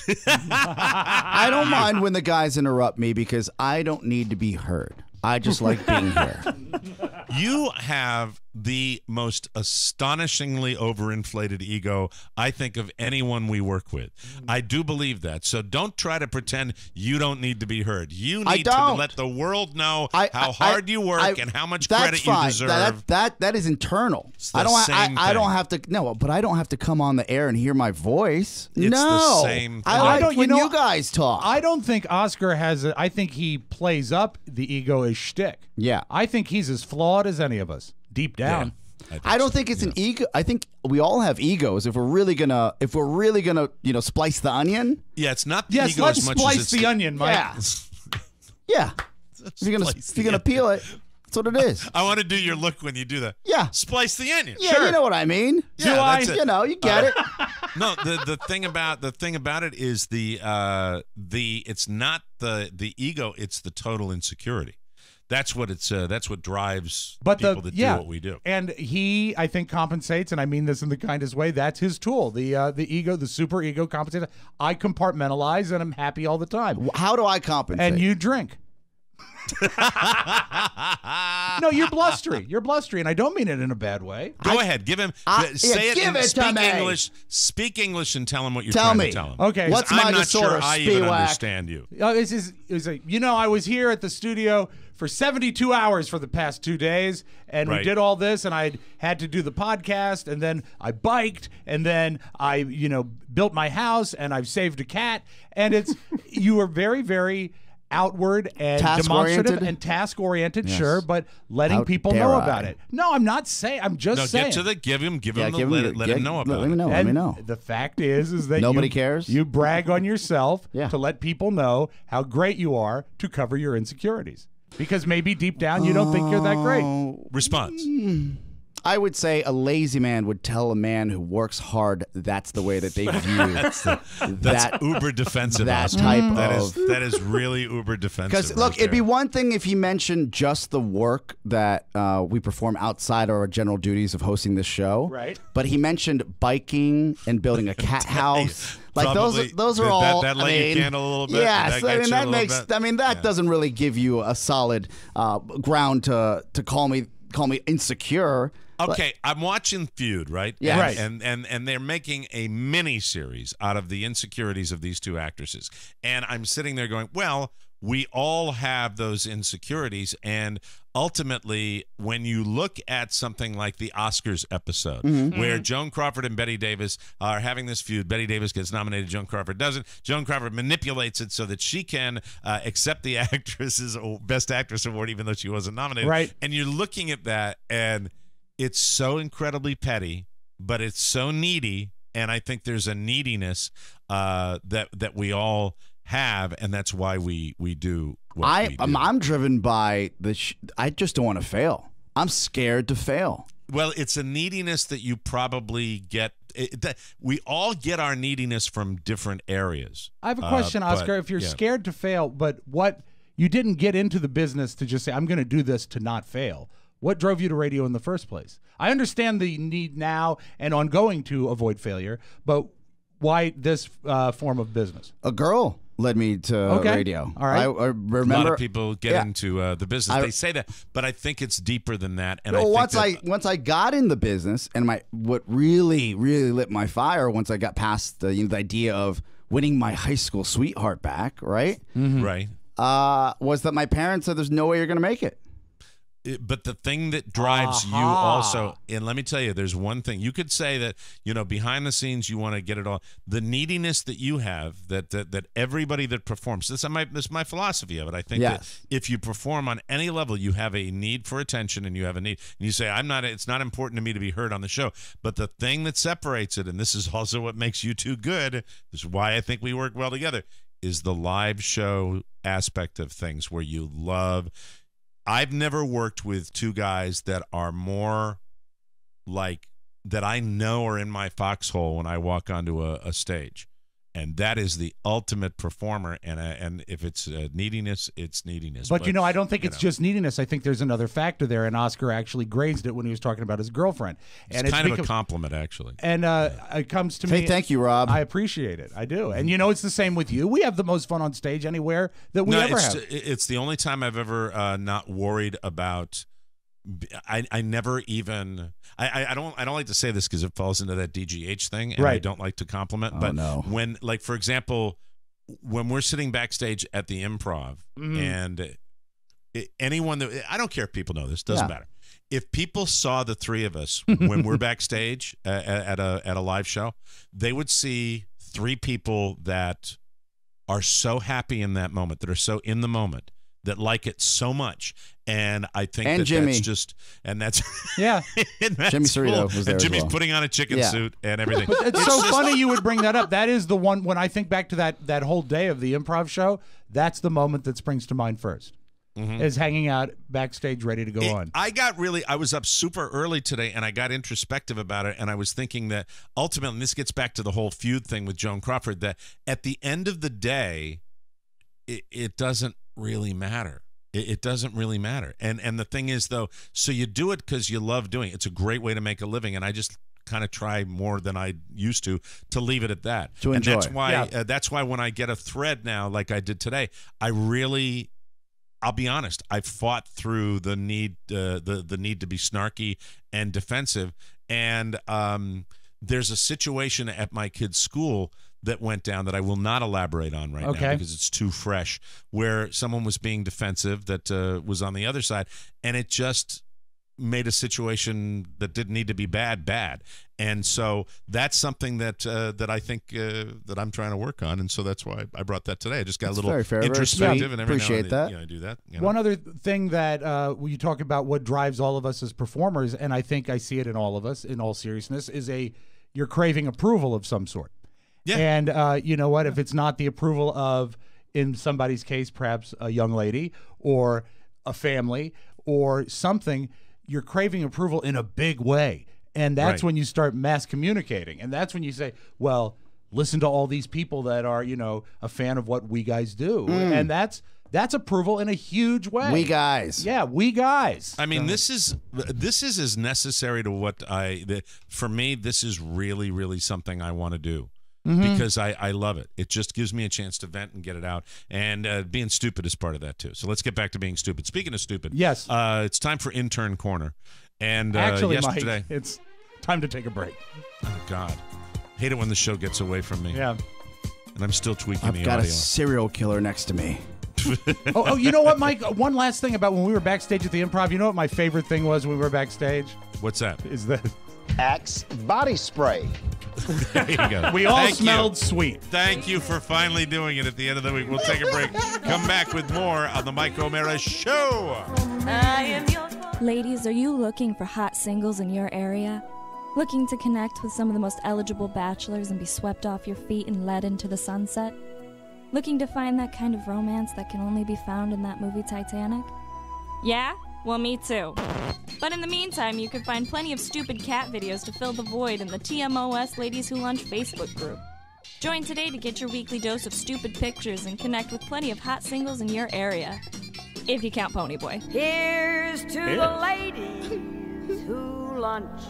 I don't mind when the guys interrupt me because I don't need to be heard. I just like being here. You have the most astonishingly overinflated ego, I think, of anyone we work with. I do believe that. So don't try to pretend you don't need to be heard. You I need to don't. let the world know I- how I- hard you work I- and how much that's credit fine. you deserve. That, that that is internal. the I don't. I, same I don't thing. have to. No, but I don't have to come on the air and hear my voice. It's no, the same I thing. like I don't- you when know, you guys talk. I don't think Oscar has a, I think he plays up the ego as shtick. Yeah. I think he's as flawed as any of us, deep down. I don't think it's an ego. I think we all have egos. If we're really gonna, if we're really gonna, you know, splice the onion. Yeah, it's not the Yes, ego let's as much splice as it's the onion, Mike. Yeah. Yeah. If you're gonna, Splice if you're the gonna peel it, that's what it is. I want to do your look when you do that. Yeah. Splice the onion. Yeah, Sure. you know what I mean. Yeah, Do I? that's it. You know, you get it. No, the the thing about the thing about it is the uh the it's not the the ego, it's the total insecurity. That's what it's. Uh, that's what drives But the people that yeah, do what we do. and he, I think, compensates, and I mean this in the kindest way. That's his tool, the uh, the ego, the super ego compensates. I compartmentalize, and I'm happy all the time. How do I compensate? And you drink. No, you're blustery. You're blustery, and I don't mean it in a bad way. Go I, ahead, give him. I- say yeah, it. give and it to speak me. English. Speak English and tell him what you're Tell trying me. to tell him. Okay. What's I'm my not disorder, sure I even Spiewak? understand you. Uh, it's, it's, it's like, you know, I was here at the studio for seventy-two hours for the past two days, and Right. we did all this, and I had to do the podcast, and then I biked, and then I, you know, built my house, and I've saved a cat, and it's you are very, very outward and Task-oriented? demonstrative and task-oriented, Yes. sure, but letting How people dare know I? about it. No, I'm not saying. I'm just No, saying. get to the give him, give Yeah, him, the, give him let, the- it- let get- him know let about me it. know. Let And me know. the fact is, is that Nobody you, cares? You brag on yourself Yeah. to let people know how great you are to cover your insecurities. Because maybe deep down you don't think you're that great. Response. I would say a lazy man would tell a man who works hard that's the way that they view That's that uber defensive. that Oscar. type That of- is that is really uber defensive. Because look, right it'd be there. one thing if he mentioned just the work that uh, we perform outside our general duties of hosting this show. Right. But he mentioned biking and building a cat house. Like Probably- those, those are that- all. that I light your mean, candle a little bit? Yes, That I gets mean you a that little makes. bit? I mean that Yeah. doesn't really give you a solid uh, ground to to call me call me insecure. But- Okay, I'm watching Feud, right? Yeah. And, Right. And and and they're making a mini series out of the insecurities of these two actresses. And I'm sitting there going, well, we all have those insecurities, and ultimately when you look at something like the Oscars episode Mhm. where Joan Crawford and Bette Davis are having this feud, Bette Davis gets nominated, Joan Crawford doesn't. Joan Crawford manipulates it so that she can uh, accept the actress's best actress award even though she wasn't nominated. Right. And you're looking at that, and it's so incredibly petty, but it's so needy, and I think there's a neediness uh, that that we all have, and that's why we we do what I we do. I'm, I'm driven by the. Sh- I just don't want to fail. I'm scared to fail. Well, it's a neediness that you probably get. It, that we all get our neediness from different areas. I have a Uh, question, but, Oscar. If you're yeah. scared to fail, but what you didn't get into the business to just say, I'm going to do this to not fail. What drove you to radio in the first place? I understand the need now and ongoing to avoid failure, but why this uh, form of business? A girl led me to Okay. radio. All right. I, I remember a lot of people get Yeah. into uh, the business. I- they say that, but I think it's deeper than that. And well, I think once that, I once I got in the business, and my what really really lit my fire once I got past the you know, the idea of winning my high school sweetheart back, right? right. Uh, was that my parents said there's no way you're gonna make it. It- but the thing that drives you Aha. also, and let me tell you, there's one thing you could say that, you know, behind the scenes, you want to get it all. The neediness that you have, that that, that everybody that performs, this is my this is my philosophy of it. I think Yes. that if you perform on any level, you have a need for attention, and you have a need. And you say, I'm not. It's not important to me to be heard on the show. But the thing that separates it, and this is also what makes you two good. This is why I think we work well together. Is the live show aspect of things where you love. I've never worked with two guys that are more like that I know are in my foxhole when I walk onto a, a stage. And that is the ultimate performer. And uh, and if it's uh, neediness, it's neediness. But, you know, I don't think you it's know. just neediness. I think there's another factor there, and Oscar actually grazed it when he was talking about his girlfriend. And It's kind of become- a compliment, actually. And uh, it comes to Say me. thank you, Rob. I appreciate it. I do. And you know, it's the same with you. We have the most fun on stage anywhere that we no, ever it's, have. it's the only time I've ever uh, not worried about. I, I never even I, I, I don't I don't like to say this because it falls into that D G H thing, and I Right. don't like to compliment. Oh, but no. when, like, for example, when we're sitting backstage at the Improv, Mhm. and it, anyone that I don't care if people know this, doesn't Yeah. matter. If people saw the three of us when we're backstage at, at a at a live show, they would see three people that are so happy in that moment, that are so in the moment, that like it so much. And I think And that Jimmy. that's just, and that's, Yeah. and that's Jimmy Cerrito cool. was there And as Jimmy's well. putting on a chicken Yeah. suit and everything. But it's, It's so just- funny you would bring that up. That is the one, when I think back to that that whole day of the Improv show, that's the moment that springs to mind first. Is hanging out backstage ready to go It- on. I got really, I was up super early today, and I got introspective about it, and I was thinking that ultimately, and this gets back to the whole feud thing with Joan Crawford, that at the end of the day, it, it doesn't really matter. It, it doesn't really matter. And and the thing is, though, so you do it because you love doing it. It's a great way to make a living, and I just kind of try more than I used to to leave it at that. To and enjoy. that's why Yeah. uh, that's why when I get a thread now, like I did today, I really. I'll be honest. I fought through the need, uh, the the need to be snarky and defensive, and um, there's a situation at my kid's school that went down that I will not elaborate on right Okay. now because it's too fresh. Where someone was being defensive that uh, was on the other side, and it just made a situation that didn't need to be bad bad. And so that's something that uh, that I think uh, that I'm trying to work on, and so that's why I brought that today. I just got That's a little very fair, very introspective, sweet. and every Appreciate now and then, that. you know, I do that. you know. One other thing that uh, when you talk about what drives all of us as performers, and I think I see it in all of us, in all seriousness, is a you're craving approval of some sort. Yeah. And uh, you know what? If it's not the approval of, in somebody's case, perhaps a young lady or a family or something, you're craving approval in a big way. And that's Right. when you start mass communicating. And that's when you say, well, listen to all these people that are, you know, a fan of what we guys do. Mm. And that's that's approval in a huge way. We guys. Yeah, we guys. I mean, this is this is as necessary to what I. The, for me, this is really, really something I want to do. Mhm. Because I, I love it. It just gives me a chance to vent and get it out. And uh, being stupid is part of that, too. So let's get back to being stupid. Speaking of stupid, yes, uh, it's time for Intern Corner. And uh, Actually, yesterday, Mike, it's time to take a break. oh, God. Hate it when the show gets away from me. Yeah. And I'm still tweaking I've the got audio. a serial killer next to me. oh, oh, you know what, Mike? One last thing about when we were backstage at the Improv. You know what my favorite thing was when we were backstage? What's that? Is that Axe body spray. There you go. we all Thank smelled you. sweet. Thank you for finally doing it at the end of the week. We'll take a break. Come back with more on the Mike O'Mara Show. Ladies, are you looking for hot singles in your area? Looking to connect with some of the most eligible bachelors and be swept off your feet and led into the sunset? Looking to find that kind of romance that can only be found in that movie Titanic? Yeah? Well, me too. But in the meantime, you can find plenty of stupid cat videos to fill the void in the T M O S Ladies Who Lunch Facebook group. Join today to get your weekly dose of stupid pictures and connect with plenty of hot singles in your area. If you count Ponyboy. Here's to Yeah. the ladies who lunch.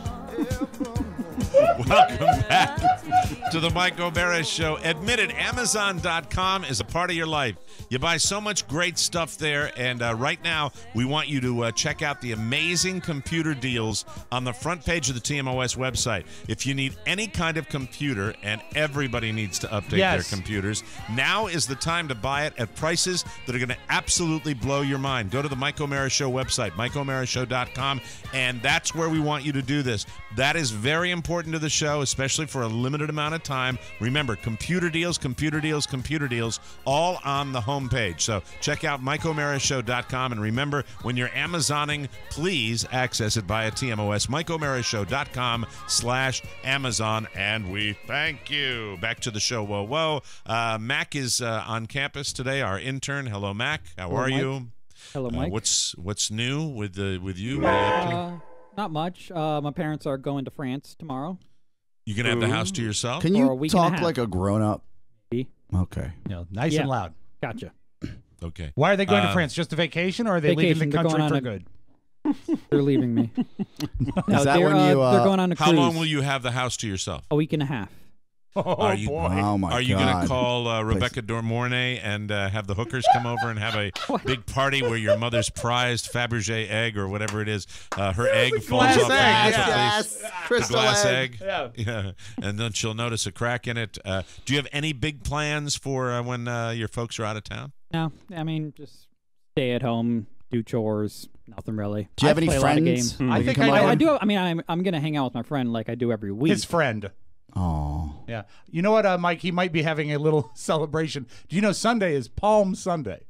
Welcome back to the Mike O'Mara Show. Admit it, Amazon dot com is a part of your life. You buy so much great stuff there, and uh, right now we want you to uh, check out the amazing computer deals on the front page of the T M O S website. If you need any kind of computer, and everybody needs to update Yes. their computers, now is the time to buy it at prices that are going to absolutely blow your mind. Go to the Mike O'Mara Show website, Mike O'Mara Show dot com, and that's where we want you to do this. That is very important to the show, especially for a limited amount of time. Remember, computer deals, computer deals, computer deals, all on the homepage. So check out Mike O'Mara Show dot com, and remember, when you're Amazoning, please access it via T M O S, Mike O'Mara Show dot com slash Amazon, and we thank you. Back to the show. Whoa, whoa. Uh, Mac is uh, on campus today, our intern. Hello, Mac. How Hello, are Mike. you? Hello, Uh, Mike. what's what's new with the with you? What are you up to? Uh, not much. Uh, my parents are going to France tomorrow. You gonna have the house to yourself? Can For a you week and a talk half. like a grown up? Okay. No, nice Yeah. and loud. Gotcha. Okay. Why are they going to Uh, France? Just a vacation, or are they leaving Vacation. the They're country going for on a- good? They're leaving me. No, Is that they're, when uh, you, uh, they're going on a How cruise. long will you have the house to yourself? A week and a half. Oh, are you, boy. Oh, my Are you going God. to call uh, Rebecca Dormornay and uh, have the hookers come over and have a big party where your mother's prized Fabergé egg or whatever it is, uh, her egg falls glass off the egg, mantelpiece? yes. The Crystal glass egg. egg. Yeah. Yeah. And then she'll notice a crack in it. Uh, do you have any big plans for uh, when uh, your folks are out of town? No, I mean, just stay at home, do chores, nothing really. Do you have I any play a lot of friends? games. I that think can come I I, over? I do. I mean, I'm I'm gonna hang out with my friend like I do every week. His friend. Oh. Yeah. You know what, uh, Mike? He might be having a little celebration. Do you know Sunday is Palm Sunday?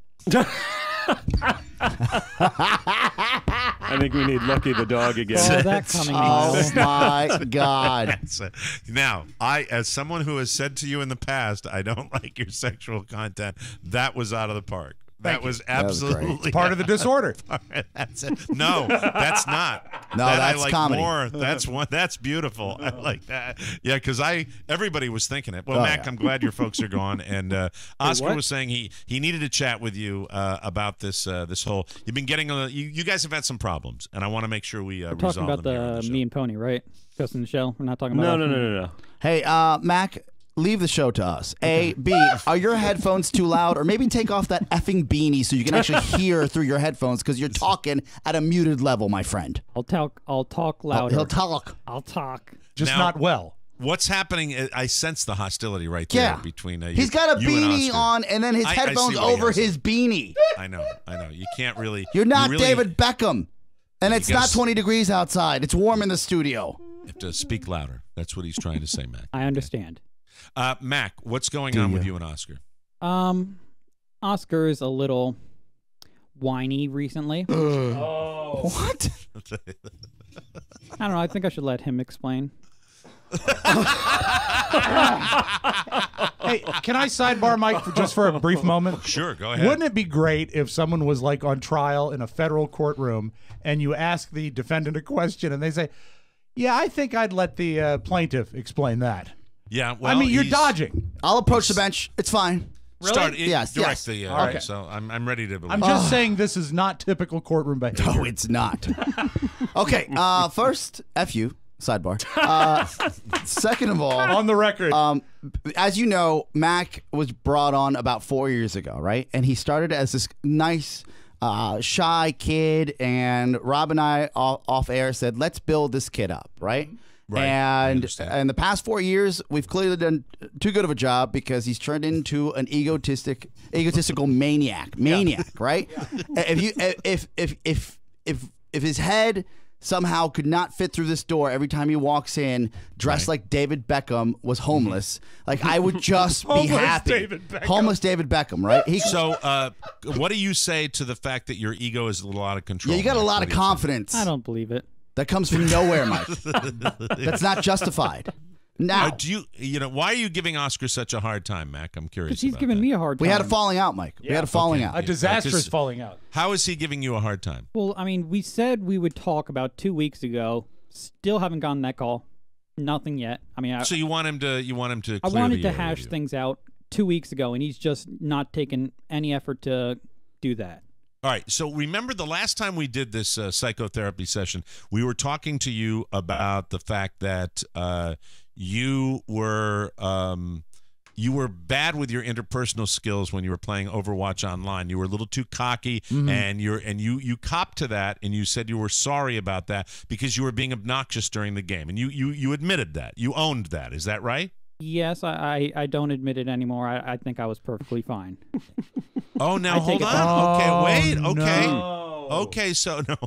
I think we need Lucky the dog again. Oh, that coming Oh in. my God. That's it. Now, I, as someone who has said to you in the past, I don't like your sexual content. That was out of the park. That you. was That was great. absolutely It's part of the disorder. That's it. No, that's not. No, that that's I like comedy. more. That's one. That's beautiful. I like that. Yeah, because I everybody was thinking it. Well, Oh, Mac, yeah. I'm glad your folks are gone. And uh, Oscar what? was saying he he needed to chat with you uh, about this uh, this whole. You've been getting a. You, you guys have had some problems, and I want to make sure we uh, We're talking resolve about them here on the, the show. me and Pony, right? Ghost in the Shell. We're not talking about No, us. no, no, no, no. Hey, uh, Mac, leave the show to us. A, B, are your headphones too loud? Or maybe take off that effing beanie so you can actually hear through your headphones because you're talking at a muted level, my friend. I'll talk. I'll talk Oh, louder. he'll talk. I'll talk. Just Now- not well. What's happening? I- I sense the hostility right there Yeah. between uh, you, He's got a you and beanie Oscar. on and then his I- I see headphones what he over has. his beanie. I know, I know. You can't really. You're not you really David Beckham. And You it's gotta not s- twenty degrees outside. It's warm in the studio. have to speak louder. That's what he's trying to say, Mac. I understand. Uh, Mac, what's going Do on with you? you and Oscar? Um, Oscar is a little whiny recently. Oh. What? I don't know. I think I should let him explain. Hey, can I sidebar Mike for just for a brief moment? Sure, go ahead. Wouldn't it be great if someone was like on trial in a federal courtroom and you ask the defendant a question and they say, "Yeah, I think I'd let the uh, plaintiff explain that." Yeah, well, I mean, you're he's- dodging. I'll approach the bench. It's fine. Start it Yes, yes. directly. Uh, All right. So I'm I'm ready to. Believe. I'm just saying this is not typical courtroom behavior. No, it's not. Okay, uh, first, F you, sidebar. Uh, second of all, On the record. um, as you know, Mac was brought on about four years ago, right? And he started as this nice, uh, shy kid, and Rob and I off, off air said, let's build this kid up, right? Right, I And understand. in the past four years, we've clearly done too good of a job because he's turned into an egotistic, egotistical maniac, maniac, right? If you, if if if if if his head somehow could not fit through this door every time he walks in, dressed Right. like David Beckham was homeless, like I would just be Homeless happy. David Beckham. Homeless David Beckham, right? He, So, uh, what do you say to the fact that your ego is a little out of control? yeah, you got a Mac? lot What of do you say? confidence. I don't believe it. That comes from nowhere, Mike. That's not justified. Now, Uh, do you, you know, why are you giving Oscar such a hard time, Mac? I'm curious. Because he's about giving that. me a hard time. we had a falling out, Mike. We had a falling Okay. out. A disastrous because- falling out. How is he giving you a hard time? Well, I mean, we said we would talk about two weeks ago. Still haven't gotten that call. Nothing yet. I mean, I, So you want him to, you want him to. I clear wanted the to air with hash you. things out two weeks ago, and he's just not taken any effort to do that. All right. So remember the last time we did this uh, psychotherapy session, we were talking to you about the fact that uh, you were um, you were bad with your interpersonal skills when you were playing Overwatch online. You were a little too cocky, and you're and you you copped to that, and you said you were sorry about that because you were being obnoxious during the game, and you you you admitted that. You owned that. Is that right? Yes, I, I, I don't admit it anymore. I, I think I was perfectly fine. Oh, now I hold take on. it back. Okay, wait. Oh, Okay. no. Okay, so no.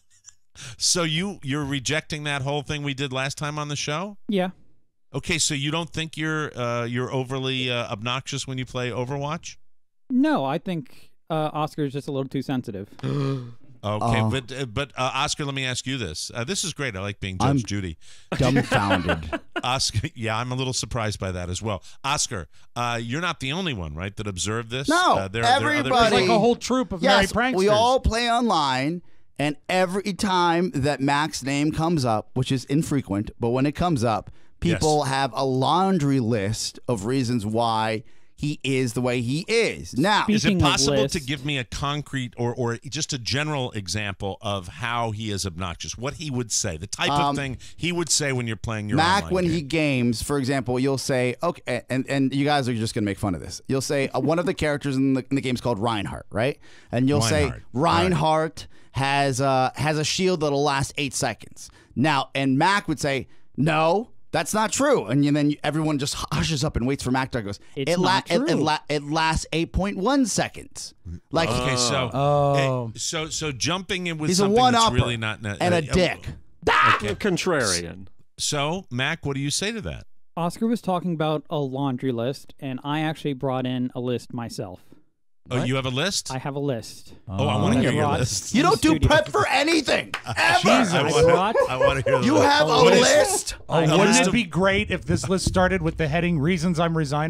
So you you're rejecting that whole thing we did last time on the show? Yeah. Okay, so you don't think you're uh, you're overly uh, obnoxious when you play Overwatch? No, I think uh, Oscar is just a little too sensitive. Okay, Oh. but uh, but uh, Oscar, let me ask you this. Uh, this is great. I like being Judge I'm Judy. dumbfounded. Oscar, yeah, I'm a little surprised by that as well. Oscar, uh, you're not the only one, right, that observed this? No, uh, there, there are other everybody- It's like people- a whole troop of Yes, merry pranksters. we all play online, and every time that Mac's name comes up, which is infrequent, but when it comes up, people have a laundry list of reasons why he is the way he is. Now, Is it Speaking of possible to lists- give me a concrete or, or just a general example of how he is obnoxious? What he would say, the type Um, of thing he would say when you're playing your Mac, online when game. he games, for example, you'll say, okay, and, and you guys are just going to make fun of this. You'll say uh, one of the characters in the, in the game is called Reinhardt, right? And you'll Reinhardt. say Reinhardt has, uh, has a shield that'll last eight seconds. Now, and Mac would say, no, that's not true. And then everyone just hushes up and waits for Mac to goes, It's it, la- not it, it, true. la- it lasts eight point one seconds. Like, Okay, so Oh. eh, so so jumping in with he's a something that's one-upper really not ne- and a uh, dick. Okay. Contrarian. So Mac, what do you say to that? Oscar was talking about a laundry list, and I actually brought in a list myself. Oh, you have a list? I have a list. oh, I want to I hear your brought- list. You in the don't do studio. prep for anything, ever. Jesus. I I want brought- to. I want to hear. The You list. have a What is- list? Oh, I wouldn't list it of- be great if this list started with the heading "Reasons I'm Resigning"?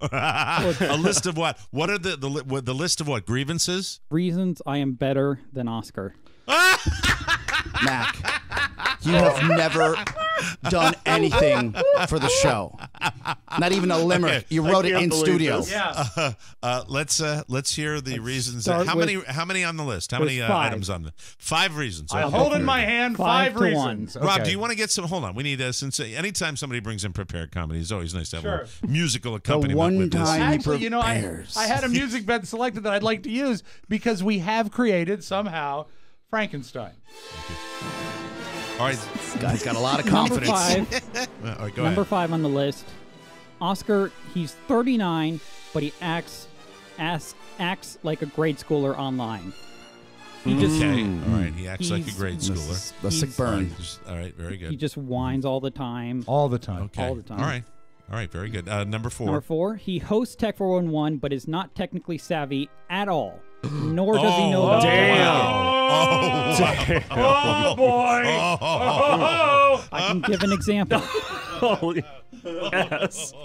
A list of what? What are the the li- what- the list of what grievances? Reasons I am better than Oscar. Mac, you have never done anything for the show. Not even a limerick. Okay. You wrote I it can't in believe studio. this. Uh, uh, let's uh, let's hear the reasons. start How with- many? How many on the list? How There's many uh, five. items on the five reasons? I Okay. hold in my hand five, Five to reasons. one. Rob, Okay. do you want to get some? Hold on. We need uh, since uh, anytime somebody brings in prepared comedy, it's always nice to have Sure. a little musical accompaniment one with this. time- He Actually, you know, I, prepares. I had a music bed selected that I'd like to use because we have created somehow Frankenstein. All right, This guy's got a lot of Number confidence. five. Uh, all right, go Number ahead. five on the list. Oscar, he's thirty-nine, but he acts acts, acts like a grade schooler online. He just Okay. All right. He acts like a He's- grade schooler. A sick He's- All burn. right, just- all right, very he good. just whines all the time. All the time. Okay. all the time. All right. All right, very good. Uh, number four. Number four, he hosts Tech four one one, but is not technically savvy at all. Nor does he know Oh, about damn. Oh, Oh, boy. Oh, I can give an example. Holy yes.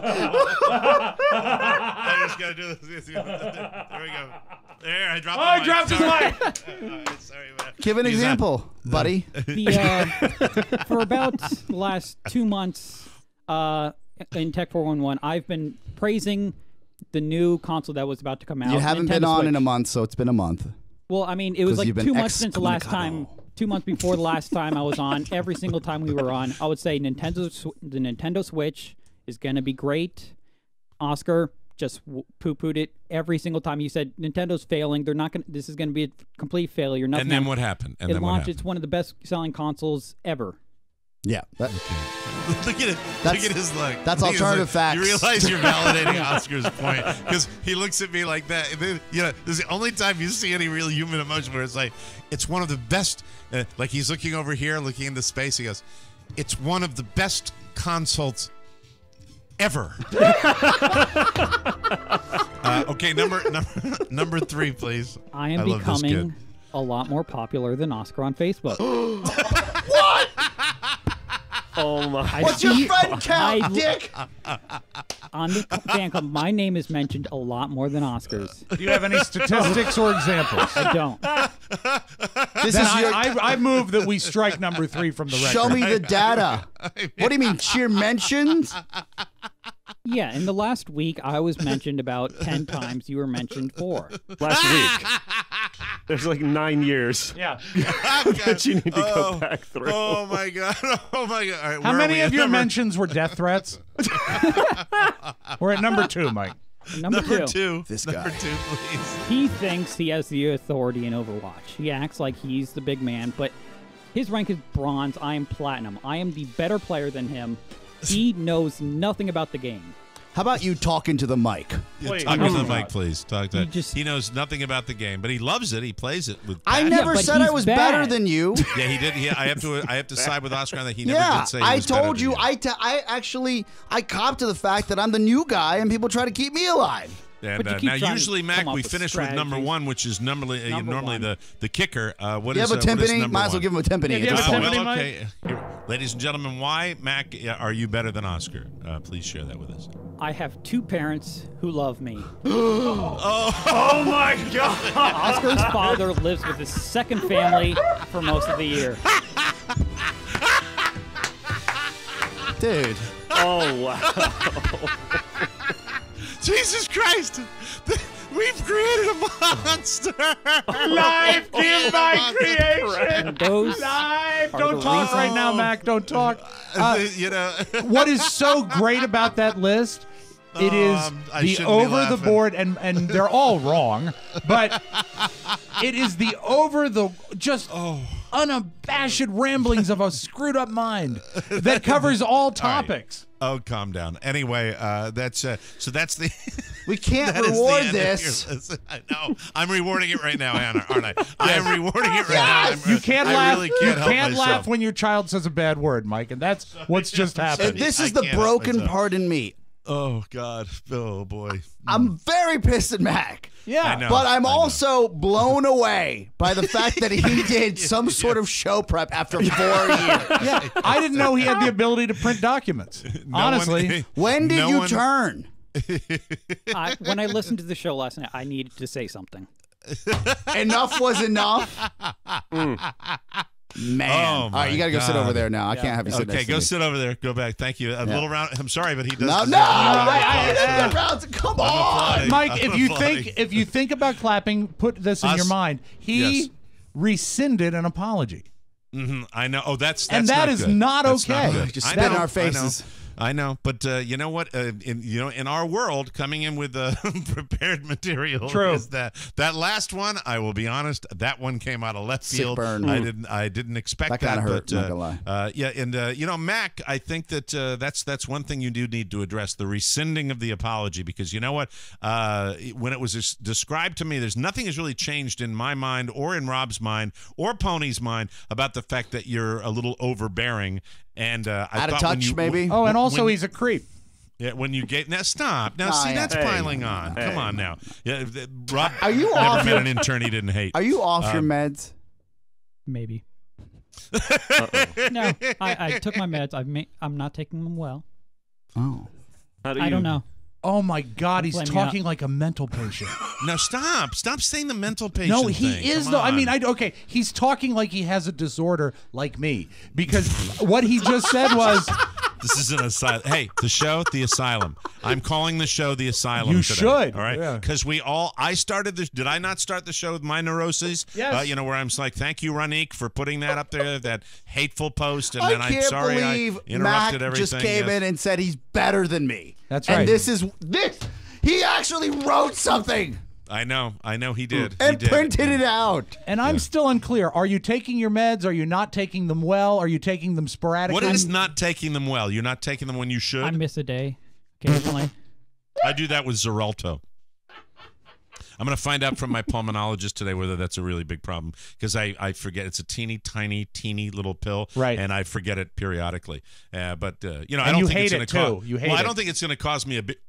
I just got to do this. There we go. There, I dropped Oh, the I mic. dropped his Sorry. mic. All right, sorry, man. Give an He's, uh, example, buddy. The, uh, for about the last two months uh, in Tech four one one, I've been praising the new console that was about to come out. You haven't been Nintendo on Switch. in a month, so it's been a month. Well, I mean, it was 'Cause like you've been two months since the last excommunicado. time. Two months before the last time I was on. Every single time we were on, I would say Nintendo, Sw- the Nintendo Switch is gonna be great. Oscar just w- poo-pooed it every single time. You said Nintendo's failing. They're not gonna. This is gonna be a complete failure. Nothing And then else. what happened? And it then what launched. happened? It's one of the best-selling consoles ever. Yeah. That, Look at it. That's- Look at his look. that's Look at his alternative look. facts. You realize you're validating Oscar's point because he looks at me like that. And then, you know, this is the only time you see any real human emotion where it's like, it's one of the best. Uh, like he's looking over here, looking into space. He goes, it's one of the best consoles ever. uh, okay, number number number three, please. I am love this becoming kid. a lot more popular than Oscar on Facebook. what? Oh my! I What's your see- friend count, I- Dick? On the fan club, my name is mentioned a lot more than Oscar's. Do you have any statistics or examples? I don't. This Then is I, your. I, I move that we strike number three from the record. Show me the data. What do you mean, sheer mentions? Yeah, in the last week, I was mentioned about ten times. You were mentioned four. Last week. There's like nine years Yeah. that you need to go Oh, Uh, back through. Oh my god! Oh my god! All right, How where are many we? of your Number- mentions were death threats? We're at number two, Mike. Number, Number two, two. This Number guy. two, please. he thinks he has the authority in Overwatch. He acts like he's the big man, but his rank is bronze. I am platinum. I am the better player than him. He knows nothing about the game. How about you talking to the mic? Yeah, Please. talk to Oh the my mic, God. please. Talk to. He He, just- knows nothing about the game, but he loves it. He plays it with. I passion. never but said I he's was bad. better than you. Yeah, he did. He, I have to. I have to side with Oscar on that. He never Yeah, did say. He I was better told than you. I, te- I actually I cop to the fact that I'm the new guy, and people try to keep me alive. And But you uh, keep now, trying to usually, come Mac, up we with finish with number strategies. one, which is normally uh, Number normally one. the the kicker. Uh, what You is have a uh, what is timpani? number Might as well one? give him a timpani. Yeah, at do you this have a point. timpani? well, Mike? okay. Here, ladies and gentlemen, why, Mac, uh, are you better than Oscar? Uh, please share that with us. I have two parents who love me. Oh my God! Oscar's father lives with his second family for most of the year. Dude. Oh wow! Jesus Christ! We've created a monster! Life is my creation. And those Life. are Don't the talk right reasons- now, Mac. Don't talk. Uh, you know. what is so great about that list? It is Um, I the shouldn't be over the laughing. board, and and they're all wrong, but it is the over the just Oh. unabashed ramblings of a screwed up mind that covers all topics. Oh, calm down. Anyway, uh, that's uh, so. That's the. We can't that is the reward end of this. your list. I know. I'm rewarding it right now, Anna, aren't I? I am rewarding it right now. I'm, You can't I laugh. Really you can't help can't myself. laugh when your child says a bad word, Mike, and that's what's just happened. And this I is the can't help broken myself. part in me. Oh God. Oh boy. I'm very pissed at Mac. Yeah, I know. But I'm I know. also blown away by the fact that he did some sort of show prep after four years. yeah. I didn't know he had the ability to print documents. No Honestly, one- When did no you one- turn? I, when I listened to the show last night, I needed to say something. Enough was enough. Mm. Man. Oh, All right, you got to go sit God. over there now. I Yeah. can't have you sit Okay, next to go me. sit over there. Go back. Thank you. A Yeah. little round. I'm sorry, but he does. No, deserve no. a round of I, applause. I, rounds. Come I'm on. applauding. Mike, I'm if you applauding. think if you think about clapping, put this in Us- your mind. He Yes. rescinded an apology. Mm-hmm. I know. Oh, that's, that's And that not is good. not That's okay. good. Just I spit in know, our I know. faces. I know, but uh, you know what? Uh, in you know, in our world, coming in with uh, prepared material True. is that that last one. I will be honest, that one came out of left Sick field. burn. I Mm. didn't, I didn't expect That that. kinda hurt, but, not uh, gonna lie. Uh, yeah, and uh, you know, Mac, I think that uh, that's that's one thing you do need to address: the rescinding of the apology, because you know what? Uh, when it was des- described to me, there's nothing has really changed in my mind, or in Rob's mind, or Pony's mind about the fact that you're a little overbearing. And uh, I Out of thought when touch, you, maybe? Oh, and also when- he's a creep. Yeah, when you get now, stop now. Nah, see, yeah. that's Hey. piling on. Hey. Come on now. Yeah, th- Rob. Are you never off met your- an intern he didn't hate. Are you off your Um, meds? Maybe. No, I, I took my meds. I've ma- I'm not taking them well. Oh. How do I you- don't know. Oh my God, Don't he's blame me talking out. like a mental patient. No, stop. Stop saying the mental patient. No, he thing. is Come though. I on. mean, I okay. He's talking like he has a disorder like me because what he just said was This is an asylum. Hey, the show, the asylum. I'm calling the show the asylum. You today, should, All right, yeah. because we all. I started this. Did I not start the show with my neuroses? Yes. Uh, you know where I'm just like, thank you, Ronique, for putting that up there, that hateful post, and I then can't I'm sorry believe I interrupted Mac everything. just came Yes. in and said he's better than me. That's And right. this is this. He actually wrote something I know. I know he did. and he did. printed it out. And I'm still unclear. Are you taking your meds? Are you not taking them well? Are you taking them sporadically? What is not taking them well? You're not taking them when you should? I miss a day occasionally. I do that with Xarelto. I'm going to find out from my pulmonologist today whether that's a really big problem, because I, I forget. It's a teeny, tiny, teeny little pill, Right. and I forget it periodically. Uh, but, uh, you know, I And don't you think hate it's going it, to cause... too. You hate well, I it. don't think it's going to cause me a bit...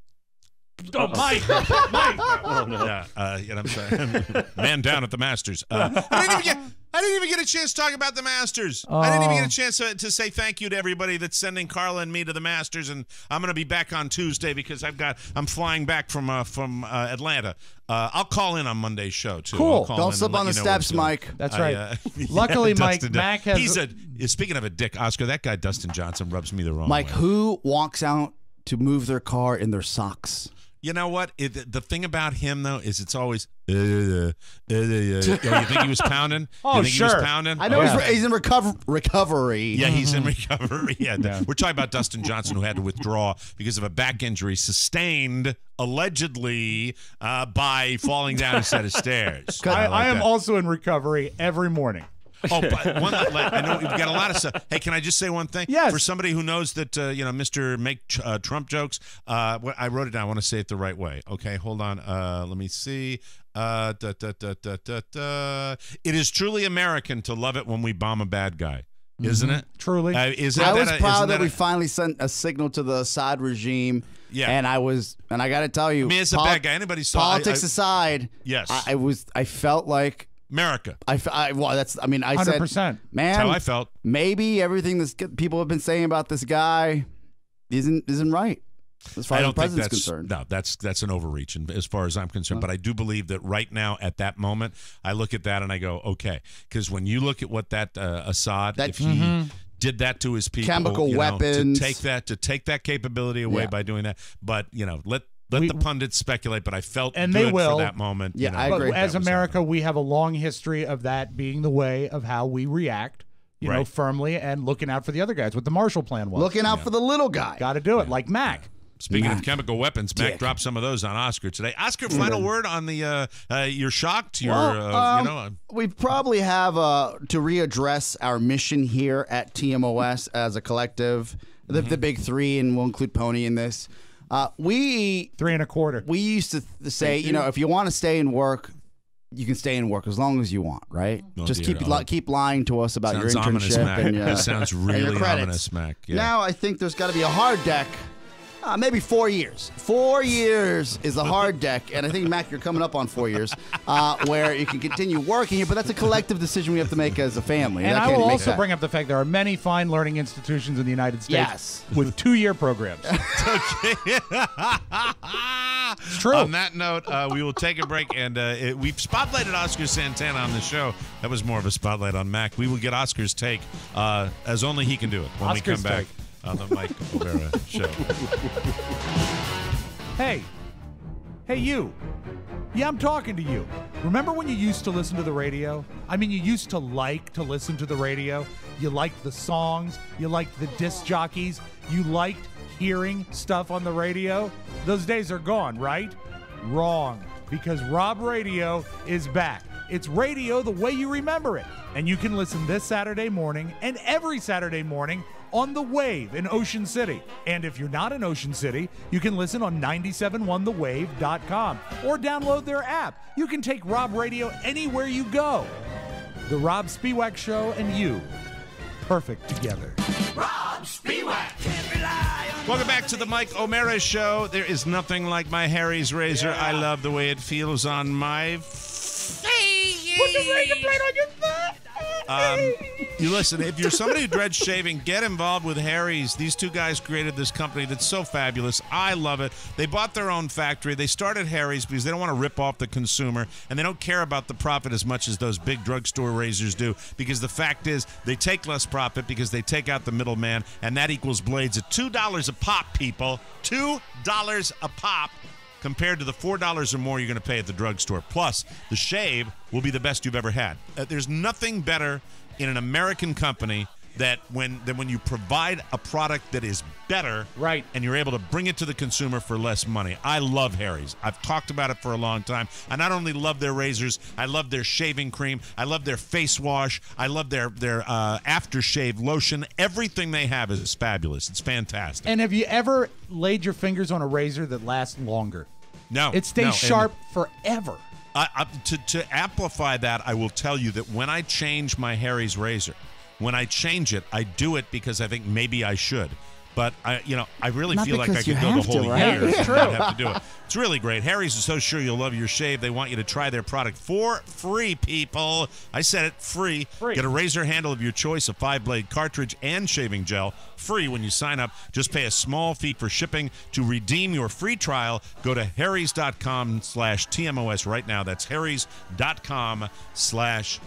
Oh, Mike, Mike. Oh, no. Yeah, uh, and I'm sorry. Man down at the Masters. Uh, I didn't even get. I didn't even get a chance to talk about the Masters. I didn't even get a chance to, to say thank you to everybody that's sending Carla and me to the Masters. And I'm going to be back on Tuesday because I've got. I'm flying back from uh, from uh, Atlanta. Uh, I'll call in on Monday's show too. Cool. I'll call Don't in slip and let on the you know what steps, I'm doing. Mike. That's I, right. uh, Luckily, yeah, Mike, Dustin, Mac has- He's a. Speaking of a dick, Oscar, that guy Dustin Johnson rubs me the wrong Mike, way. who walks out to move their car in their socks? You know what? It, the thing about him though is it's always. Uh, uh, uh, uh, uh, oh, you think he was pounding? Oh, you think sure. He was pounding? I know Oh, he's, yeah. re- he's in recover- recovery. Yeah, he's in recovery. Yeah, we're talking about Dustin Johnson, who had to withdraw because of a back injury sustained allegedly uh, by falling down a set of stairs. I, Uh, like I am that. also in recovery every morning. Oh, but one. I know we've got a lot of stuff. Hey, can I just say one thing? Yes. For somebody who knows that uh, you know, Mister Make uh, Trump jokes. Uh, what- I wrote it down. I want to say it the right way. Okay, hold on. Uh, let me see. Uh, da, da, da, da, da, da. It is truly American to love it when we bomb a bad guy, isn't it? Truly. Uh, is I that was a- proud isn't that, a- we finally sent a signal to the Assad regime. Yeah. And I was, and I got to tell you, I mean, it's a bad guy. Anybody saw- politics I- I- aside. Yes. I, I was, I felt like America. I, f- I well, that's. I mean, I one hundred said, percent. man, That's how I felt. maybe everything that people have been saying about this guy isn't isn't right as far I as don't the think president's that's concerned. no, that's that's an overreach, and as far as I'm concerned. But I do believe that right now, at that moment, I look at that and I go, okay, because when you look at what that uh, Assad, That- if he Mm-hmm. did that to his people, Chemical you know, weapons. to take that to take that capability away Yeah. by doing that, but you know, let let We- the pundits speculate. But I felt And good they will. for that moment. Yeah, you know, I that agree. But that as was America, we have a long history of that being the way of how we react, you know, Right. firmly and looking out for the other guys, what the Marshall Plan was. Looking out for the little guy. Got to do it, like Mac. Speaking Mac. of chemical weapons, Mac Dick. dropped some of those on Oscar today. Oscar, final word on the. Uh, uh, you're shocked. You're, Well, uh, um, you know. uh, we probably have uh, to readdress our mission here at T M O S as a collective, the, Mm-hmm. the big three, and we'll include Pony in this. Uh, we Three and a quarter. we used to th- say, you know, if you want to stay and work, you can stay and work as long as you want, right? Oh, Just dear. keep Oh. li- keep lying to us about Sounds your ominous, internship Mac. and your, That sounds and your really credits. ominous, Mac. Yeah. Now I think there's got to be a hard deck. Uh, maybe four years. Four years is a hard deck, and I think, Mac, you're coming up on four years, uh, where you can continue working here, but that's a collective decision we have to make as a family. And I I can't will make also that. bring up the fact there are many fine learning institutions in the United States Yes. with two-year programs. It's true. On that note, uh, we will take a break, and uh, it, we've spotlighted Oscar Santana on the show. That was more of a spotlight on Mac. We will get Oscar's take uh, as only he can do it when Oscar's we come back take. on the Mike O'Mara Show. Hey. Hey, you. Yeah, I'm talking to you. Remember when you used to listen to the radio? I mean, you used to like to listen to the radio. You liked the songs. You liked the disc jockeys. You liked hearing stuff on the radio. Those days are gone, right? Wrong. Because Rob Radio is back. It's radio the way you remember it. And you can listen this Saturday morning and every Saturday morning on The Wave in Ocean City. And if you're not in Ocean City, you can listen on ninety-seven one the wave dot com or download their app. You can take Rob Radio anywhere you go. The Rob Spiewak Show and you, perfect together. Rob Spiewak. Welcome back to the Mike O'Mara Show. There is nothing like my Harry's razor. I love the way it feels on my face. Put the razor blade on your foot. Um, you listen, if you're somebody who dreads shaving, get involved with Harry's. These two guys created this company that's so fabulous. I love it. They bought their own factory. They started Harry's because they don't want to rip off the consumer, and they don't care about the profit as much as those big drugstore razors do, because the fact is they take less profit because they take out the middleman, and that equals blades at two dollars a pop, people. two dollars a pop. Compared to the four dollars or more you're going to pay at the drugstore. Plus, the shave will be the best you've ever had. Uh, there's nothing better in an American company that when than when you provide a product that is better, right, and you're able to bring it to the consumer for less money. I love Harry's. I've talked about it for a long time. I not only love their razors, I love their shaving cream. I love their face wash. I love their their uh, aftershave lotion. Everything they have is fabulous. It's fantastic. And have you ever laid your fingers on a razor that lasts longer? No, It stays no. sharp forever. I, I, to, to amplify that, I will tell you that when I change my Harry's razor, when I change it, I do it because I think maybe I should. But I, you know, I really Not feel like I because could you go the have whole to, right? year Yeah, it's and true. not have to do it. It's really great. Harry's is so sure you'll love your shave. They want you to try their product for free, people. I said it, free. Free. Get a razor handle of your choice, a five-blade cartridge, and shaving gel, free when you sign up. Just pay a small fee for shipping. To redeem your free trial, go to harrys.com slash TMOS right now. That's harrys.com slash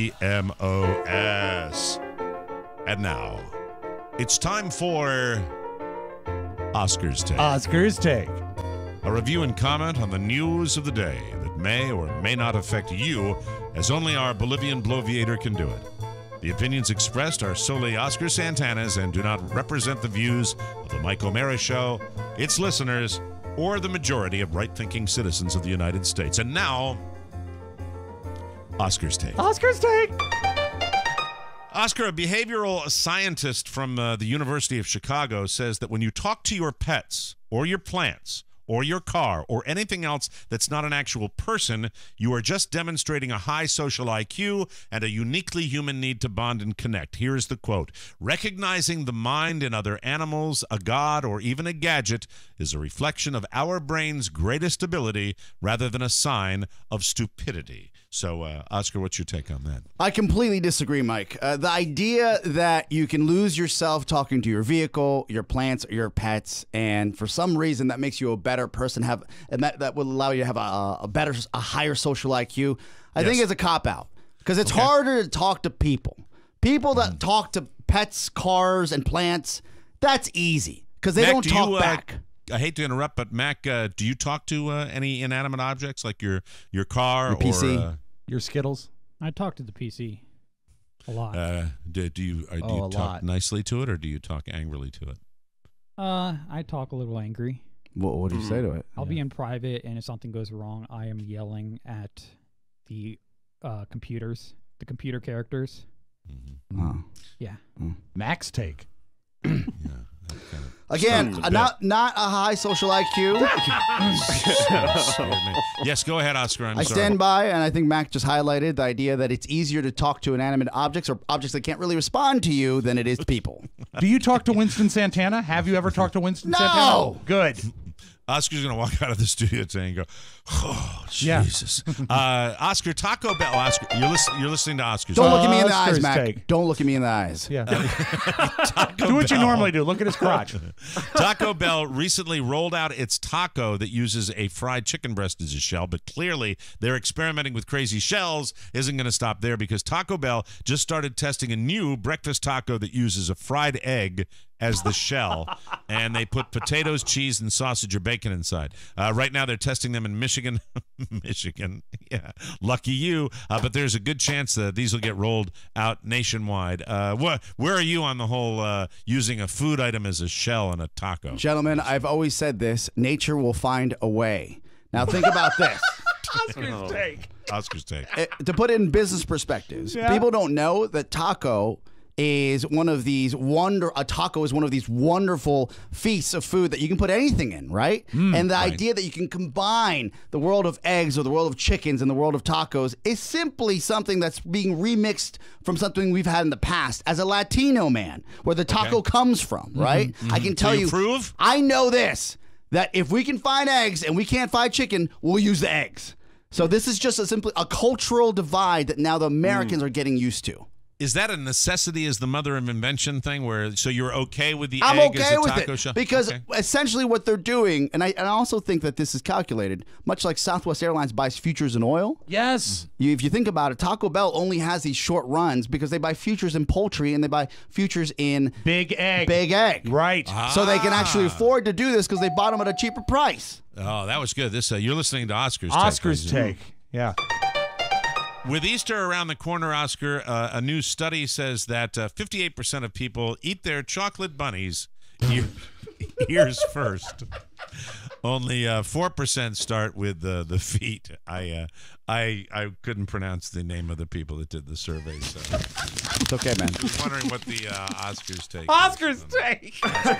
TMOS. And now, it's time for Oscar's Take. Oscar's Take. A review and comment on the news of the day that may or may not affect you, as only our Bolivian bloviator can do it. The opinions expressed are solely Oscar Santana's and do not represent the views of the Mike O'Mara Show, its listeners, or the majority of right-thinking citizens of the United States. And now, Oscar's Take. Oscar's Take. Oscar, a behavioral scientist from uh, the University of Chicago, says that when you talk to your pets or your plants or your car or anything else that's not an actual person, you are just demonstrating a high social I Q and a uniquely human need to bond and connect. Here's the quote: "Recognizing the mind in other animals, a god, or even a gadget is a reflection of our brain's greatest ability rather than a sign of stupidity." So, uh, Oscar, what's your take on that? I completely disagree, Mike. Uh, the idea that you can lose yourself talking to your vehicle, your plants, or your pets, and for some reason that makes you a better person, have and that, that will allow you to have a, a better, a higher social I Q, I Yes. think is a cop-out. Because it's Okay. harder to talk to people. People that Mm. talk to pets, cars, and plants, that's easy. Because they Mac, don't do talk you, uh, back. I hate to interrupt, but Mac, uh, do you talk to uh, any inanimate objects like your your car Your P C? or uh, Your Skittles? I talk to the P C a lot. uh, do, do you uh, do Oh, you a talk lot. nicely to it or do you talk angrily to it? Uh, I talk a little angry. What, what do you say to it? I'll be in private, and if something goes wrong, I am yelling at the uh, computers, the computer characters. Mm-hmm. Oh. Yeah. Max Take. Yeah, that kind of Again, Son of a uh, not not a high social I Q. Yes, go ahead, Oscar. I'm I sorry. stand by, and I think Mac just highlighted the idea that it's easier to talk to inanimate objects or objects that can't really respond to you than it is people. Do you talk to Winston Santana? Have you ever talked to Winston No! Santana? Good. Oscar's going to walk out of the studio today and go, oh, Yeah. Jesus. uh, Oscar, Taco Bell. Oscar, you're, listen, you're listening to Oscar's. Don't look at me in the Oscar's eyes, Mac. take. Don't look at me in the eyes. Yeah. Taco Do what you Bell. normally do. Look at his crotch. Taco Bell recently rolled out its taco that uses a fried chicken breast as a shell, but clearly they're experimenting with crazy shells. Isn't going to stop there because Taco Bell just started testing a new breakfast taco that uses a fried egg as the shell, and they put potatoes, cheese, and sausage or bacon inside. Uh, right now, they're testing them in Michigan. Michigan, yeah, lucky you. Uh, but there's a good chance that these will get rolled out nationwide. Uh, wh- where are you on the whole uh, using a food item as a shell in a taco? Gentlemen, I've always said this: nature will find a way. Now think about this. Oscar's take. Oscar's take. Uh, to put it in business perspectives, Yeah. people don't know that taco is one of these wonder a taco is one of these wonderful feasts of food that you can put anything in, right? and the right. idea that you can combine the world of eggs or the world of chickens and the world of tacos is simply something that's being remixed from something we've had in the past as a Latino man, where the taco comes from, right? I can tell Do you you, approve? I know this, that if we can find eggs and we can't find chicken, we'll use the eggs. So this is just a simply a cultural divide that now the Americans are getting used to. Is that a necessity as the mother of invention thing where so you're okay with the I'm egg okay as a with taco it shell? because Okay. essentially what they're doing, and I, and I also think that this is calculated, much like Southwest Airlines buys futures in oil. Yes. You, if you think about it, Taco Bell only has these short runs because they buy futures in poultry and they buy futures in Big egg. big egg. Right. So they can actually Ah. afford to do this because they bought them at a cheaper price. Oh, that was good. This uh, you're listening to Oscar's take, Oscar's ladies and take. Yeah. With Easter around the corner, Oscar, uh, a new study says that uh, fifty-eight percent of people eat their chocolate bunnies ear- ears first. Only uh, four percent start with uh, the feet. I, uh, I I couldn't pronounce the name of the people that did the survey, so It's okay, man. I'm wondering what the uh, Oscars take. Oscar's take.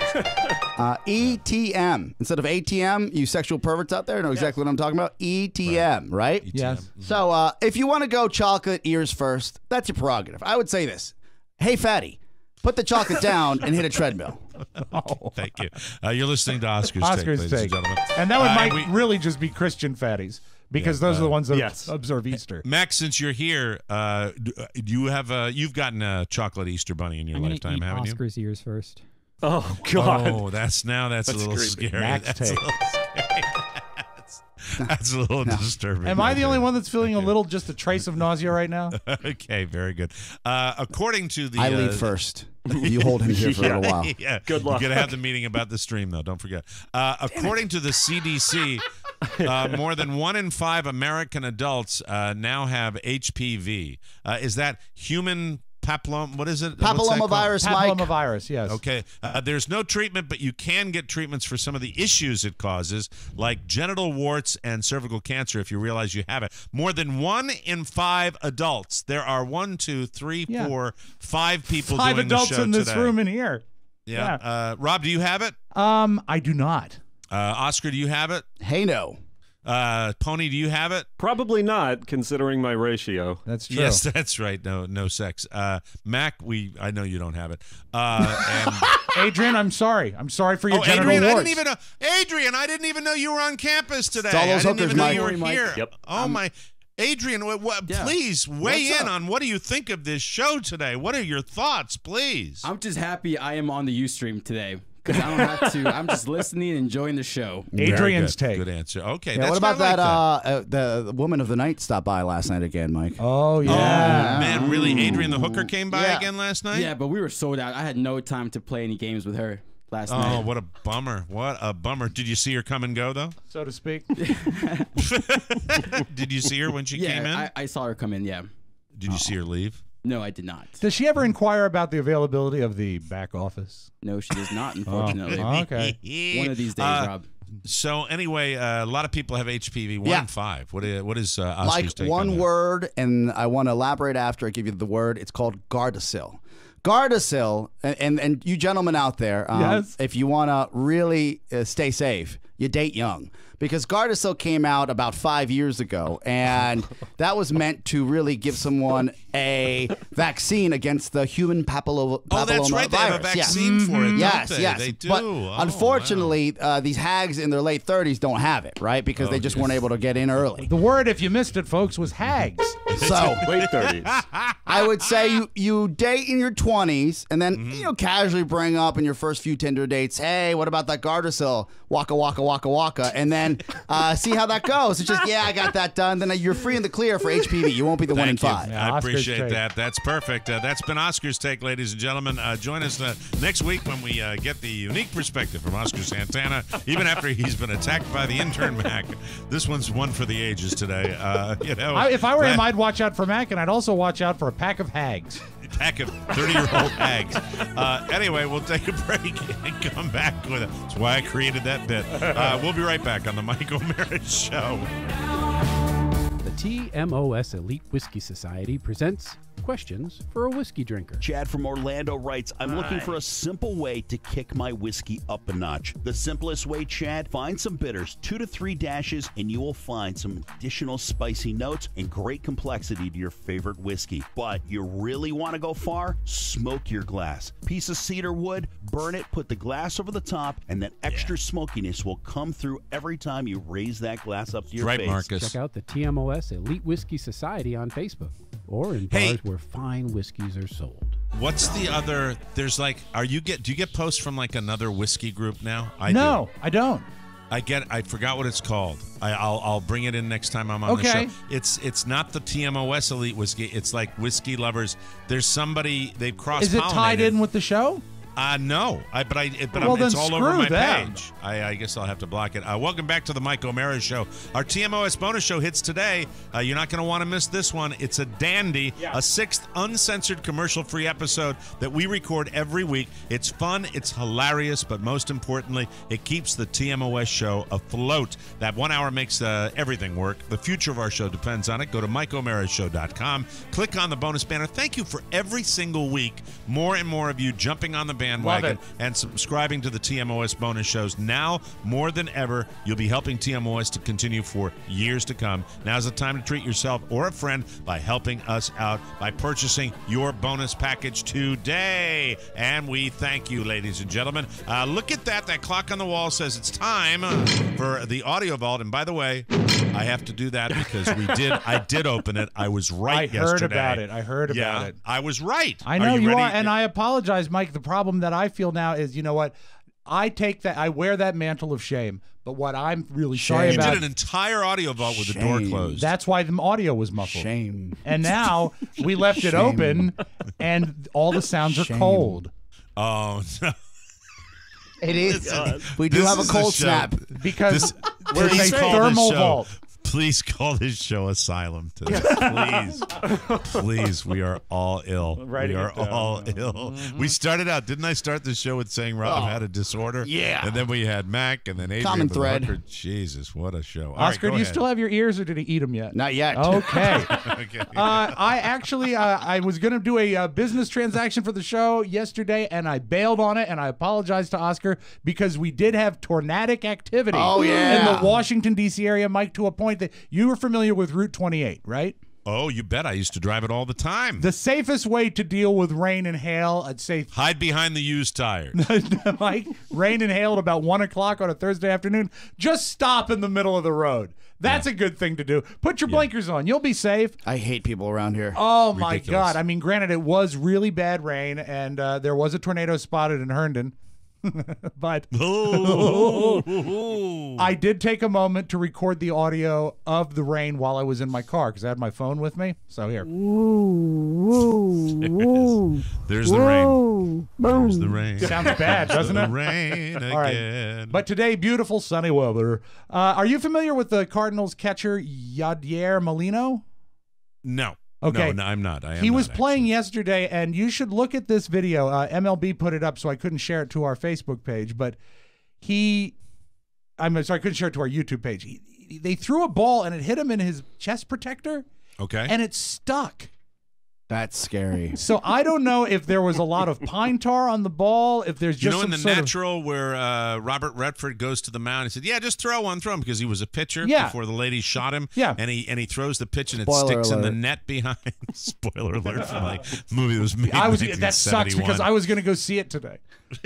Uh, E T M. Instead of A T M, you sexual perverts out there know exactly what I'm talking about. E T M, right? Yes. So uh, if you want to go chocolate ears first, that's your prerogative. I would say this. Hey, fatty, put the chocolate down and hit a treadmill. Oh. Thank you. Uh, you're listening to Oscar's, Oscar's take, ladies take. and gentlemen. And that one Uh, might we- really just be Christian fatties because Yeah, those are the uh, ones that yes. observe Easter. Max, since you're here, uh, do, uh, do you have uh, you've gotten a chocolate Easter bunny in your I'm gonna lifetime, eat haven't you? Oscar's ears first. Oh God. Oh, that's now that's, That's a little creepy. scary. Max That's a take. little scary. that's, that's a little disturbing. Am I the Okay. only one that's feeling a little, just a trace of nausea right now? Okay, very good. Uh, according to the, I uh, leave first. You hold him here for a little while. yeah, Good luck. You're gonna have the meeting about the stream, though. Don't forget. Uh, according to the C D C, uh, more than one in five American adults uh, now have H P V. Uh, is that human papillom? What is it? What's that called? Papillomavirus, Mike. Papillomavirus, yes. Okay. Uh, there's no treatment, but you can get treatments for some of the issues it causes, like genital warts and cervical cancer, if you realize you have it. More than one in five adults. There are one, two, three, Yeah. four, five people Five doing adults the show in this today. room in here. Yeah. Uh, Rob, do you have it? Um, I do not. Uh, Oscar, do you have it? Hey, no. Uh, Pony, do you have it? Probably not, considering my ratio. That's true. Yes, that's right. No, no sex. Uh, Mac, we I know you don't have it. Uh, and Adrian, I'm sorry. I'm sorry for your oh, genital Adrian, warts. I didn't even know. Adrian, I didn't even know you were on campus today. It's all those I didn't hookers, even know Mike. you were Don't worry, here. Mike. Yep. Oh my. Adrian, what, what, Yeah. please weigh What's in up? on what do you think of this show today? What are your thoughts, please? I'm just happy I am on the Ustream today because I don't have to. I'm just listening and enjoing the show. Very Adrian's good. take. Good answer. Okay. Yeah, that's what about I like that? Uh, uh, the, the woman of the night stopped by last night again, Mike. Oh, Oh, yeah. man, really? Adrian the hooker came by Yeah. again last night? Yeah, but we were sold out. I had no time to play any games with her last Oh, night. what a bummer. What a bummer. Did you see her come and go, though? So to speak. Did you see her when she yeah, came in? I, I saw her come in. Yeah. Did you see her leave? No, I did not. Does she ever inquire about the availability of the back office? No, she does not. Unfortunately. Oh, okay. One of these days, Uh, Rob. So anyway, uh, a lot of people have H P V. One Yeah. in five. What is, what is uh, Oscar's Like take on one that? word, and I want to elaborate after I give you the word. It's called Gardasil. Gardasil, and, and and you gentlemen out there, um, Yes. if you want to really uh, stay safe, you date young. Because Gardasil came out about five years ago, and that was meant to really give someone a vaccine against the human papillo- papilloma Oh, that's right. They have a virus. Yes. vaccine for it, don't Yes, they? yes. They do. But Oh, unfortunately, uh, these hags in their late thirties don't have it, right? Because Oh, they just weren't able to get in early. The word, if you missed it, folks, was hags. So Late thirties. I would say you, you date in your twenties and then, Mm-hmm. you know, casually bring up in your first few Tinder dates, hey, what about that Gardasil? Waka, waka, waka, waka. And then uh, see how that goes. It's just, yeah, I got that done. Then you're free in the clear for H P V. You won't be the one in Thank you. five. I appreciate that. That's perfect. Uh, that's been Oscar's Take, ladies and gentlemen. Uh, join us uh, next week when we uh, get the unique perspective from Oscar Santana, even after he's been attacked by the intern Mac. This one's one for the ages today. Uh, you know, I, if I were that- him, I'd watch out for Mac, and I'd also watch out for a pack of hags. pack of thirty-year-old hags. Uh, anyway, we'll take a break and come back with it. That's why I created that bit. Uh, we'll be right back on the Mike O'Meara Show. The T M O S Elite Whiskey Society presents Questions for a Whiskey Drinker. Chad from Orlando writes, I'm looking Hi. for a simple way to kick my whiskey up a notch. The simplest way, Chad, find some bitters, two to three dashes, and you will find some additional spicy notes and great complexity to your favorite whiskey. But you really want to go far? Smoke your glass. Piece of cedar wood, burn it, put the glass over the top, and that extra smokiness will come through every time you raise that glass up to your Right, face. Marcus. Check out the T M O S Elite Whiskey Society on Facebook or in Hey. bars where fine whiskeys are sold. What's the other? There's like, are you get? Do you get posts from like another whiskey group now? I no, do. I don't. I get. I forgot what it's called. I, I'll I'll bring it in next time I'm on Okay. the show. It's it's not the T M O S Elite Whiskey. It's like whiskey lovers. There's somebody they've cross. Is it tied in with the show? Uh, no, I, but I, but Well, I'm, then it's all over screw my them. page. I, I guess I'll have to block it. Uh, welcome back to the Mike O'Meara Show. Our T M O S bonus show hits today. Uh, you're not going to want to miss this one. It's a dandy, a sixth uncensored commercial-free episode that we record every week. It's fun, it's hilarious, but most importantly, it keeps the T M O S show afloat. That one hour makes uh, everything work. The future of our show depends on it. Go to mike o'meara show dot com. Click on the bonus banner. Thank you for every single week. More and more of you jumping on the bandwagon it. and subscribing to the T M O S bonus shows. Now, more than ever, you'll be helping T M O S to continue for years to come. Now's the time to treat yourself or a friend by helping us out by purchasing your bonus package today. And we thank you, ladies and gentlemen. Uh, look at that. That clock on the wall says it's time for the Audio Vault. And by the way, I have to do that because we did. I did open it. I was right I heard yesterday. about it. I heard yeah, about it. I was right. I know are you, you, are, ready? and I apologize, Mike. The problem that I feel now is, you know what? I take that, I wear that mantle of shame. But what I'm really sorry You about, did an entire audio vault with the door closed. that's why the audio was muffled. Shame. And now we left it Shame. open, and all the sounds are Shame. cold. Oh no! It is. Listen, we do this have a is cold show- snap. Because This- there's please a call thermal this show- vault. Please call this show Asylum today. Please. Please. We are all ill. Writing we are it down. all ill. We started out, didn't I start the show with saying Rob Oh. had a disorder? Yeah. And then we had Mac and then Adrian. Common with thread. Hooker. Jesus, what a show. All right, Oscar, go do you ahead. still have your ears, or did he eat them yet? Not yet. Okay. Okay. Uh, I actually, uh, I was going to do a uh, business transaction for the show yesterday, and I bailed on it, and I apologize to Oscar because we did have tornadic activity Oh, yeah. in the Washington, D C area, Mike, to a point that you were familiar with Route twenty-eight, right? Oh, you bet. I used to drive it all the time. The safest way to deal with rain and hail, I'd say, Hide behind the used tires. Mike, rain and hail at about one o'clock on a Thursday afternoon, just stop in the middle of the road. That's a good thing to do. Put your blinkers on. You'll be safe. I hate people around here. Oh, my Ridiculous. God. I mean, granted, it was really bad rain, and uh, there was a tornado spotted in Herndon. But I did take a moment to record the audio of the rain while I was in my car because I had my phone with me. So here. There's the rain. There's the rain. Sounds bad, doesn't the it? rain again. All right. But today, beautiful sunny weather. Uh, are you familiar with the Cardinals catcher Yadier Molino? No. Okay. No, no, I'm not. I am He was not, playing yesterday, and you should look at this video. Uh, M L B put it up, so I couldn't share it to our Facebook page. But he, I'm sorry, I couldn't share it to our YouTube page. He, he- they threw a ball, and it hit him in his chest protector, Okay. and it stuck. That's scary. So I don't know if there was a lot of pine tar on the ball, if there's just You know, in some the sort of- natural where uh, Robert Redford goes to the mound, he said, "Yeah, just throw one, throw him," because he was a pitcher Yeah. before the lady shot him. Yeah, and he and he throws the pitch and it Spoiler sticks in the alert. net behind. Spoiler alert from like movie that was made. I was in that sucks because I was going to go see it today.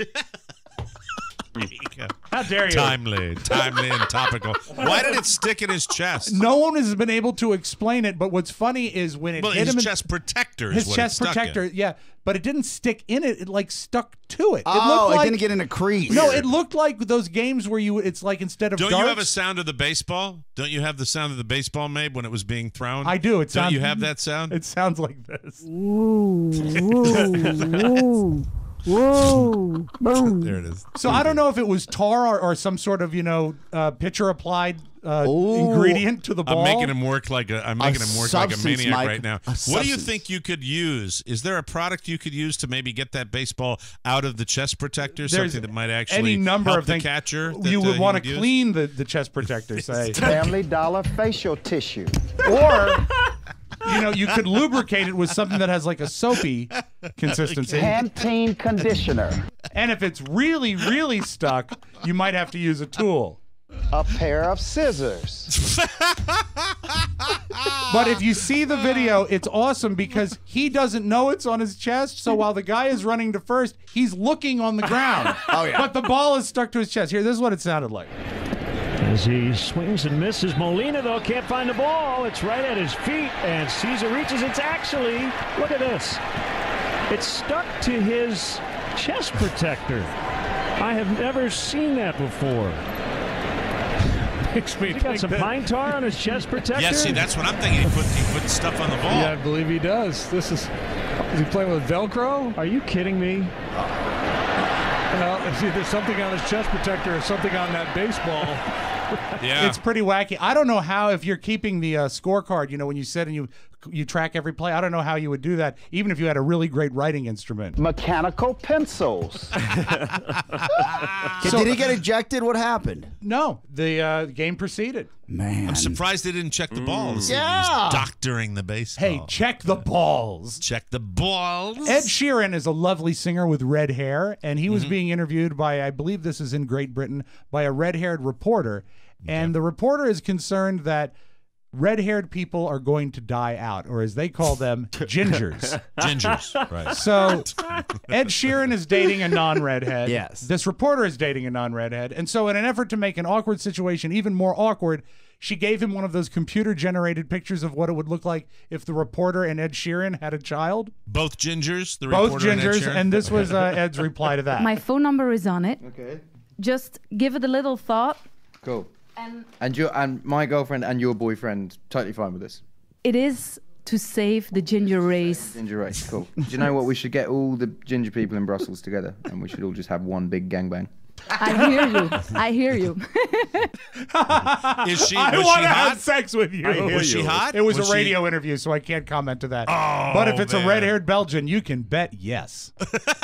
How dare you? Timely, timely, and topical. Why did it stick in his chest? No one has been able to explain it, but what's funny is when it Well, hit his him in- chest protector is his what it chest stuck in. protector, yeah, but it didn't stick in it. It like stuck to it. Oh, it, looked it like, didn't get in a crease. No, it looked like those games where you. It's like instead of Don't darts, you have a sound of the baseball? Don't you have the sound of the baseball made when it was being thrown? I do. It Don't sounds, you have that sound? It sounds like this. Ooh, ooh, whoa, boom. There it is. So I don't know if it was tar or, or some sort of you know uh, pitcher applied uh, ingredient to the ball. I'm making him work like a. I'm A making him work like a substance, maniac Mike. right now. A What do you substance. think you could use? Is there a product you could use to maybe get that baseball out of the chest protector? There's Something that might actually any number help of the things. catcher. That, you would uh, want he to use? clean the, the chest protector, say. Family Dollar facial tissue. Or, you know, you could lubricate it with something that has like a soapy consistency. Pantene conditioner. And if it's really, really stuck, you might have to use a tool. A pair of scissors. But if you see the video, it's awesome because he doesn't know it's on his chest. So while the guy is running to first, he's looking on the ground. Oh, yeah. But the ball is stuck to his chest. Here, this is what it sounded like. As he swings and misses, Molina, though, can't find the ball. It's right at his feet, and Caesar reaches. It's actually, look at this. It's stuck to his chest protector. I have never seen that before. Makes me he got some that- pine tar on his chest protector? Yeah, see, that's what I'm thinking. He put he put stuff on the ball. Yeah, I believe he does. This is. Is he playing with Velcro? Are you kidding me? Well, it's either something on his chest protector or something on that baseball. Yeah. It's pretty wacky. I don't know how, if you're keeping the uh, scorecard, you know, when you sit and you you track every play, I don't know how you would do that, even if you had a really great writing instrument. Mechanical pencils. Did he get ejected? What happened? No, the uh, game proceeded. Man. I'm surprised they didn't check the balls. Yeah. He was doctoring the baseball. Hey, check the balls. Check the balls. Ed Sheeran is a lovely singer with red hair, and he was Mhm. being interviewed by, I believe this is in Great Britain, by a red-haired reporter. And the reporter is concerned that red-haired people are going to die out, or as they call them, gingers. Gingers, right. So Ed Sheeran is dating a non-redhead. Yes. This reporter is dating a non-redhead. And so in an effort to make an awkward situation even more awkward, she gave him one of those computer-generated pictures of what it would look like if the reporter and Ed Sheeran had a child. Both gingers. The Both reporter and Ed gingers, Sheeran? and this was uh, Ed's reply to that. My phone number is on it. Okay. Just give it a little thought. Cool. And And your and my girlfriend and your boyfriend totally fine with this. it is to save the ginger race. Ginger race, cool. Do you know what? We should get all the ginger people in Brussels together, and we should all just have one big gangbang. I hear you. I hear you. Is she? I was want she to hot? have sex with you. I hear Was she you. hot? It was, Was a she- radio interview, so I can't comment to that. Oh, but if it's man. a red-haired Belgian, you can bet yes.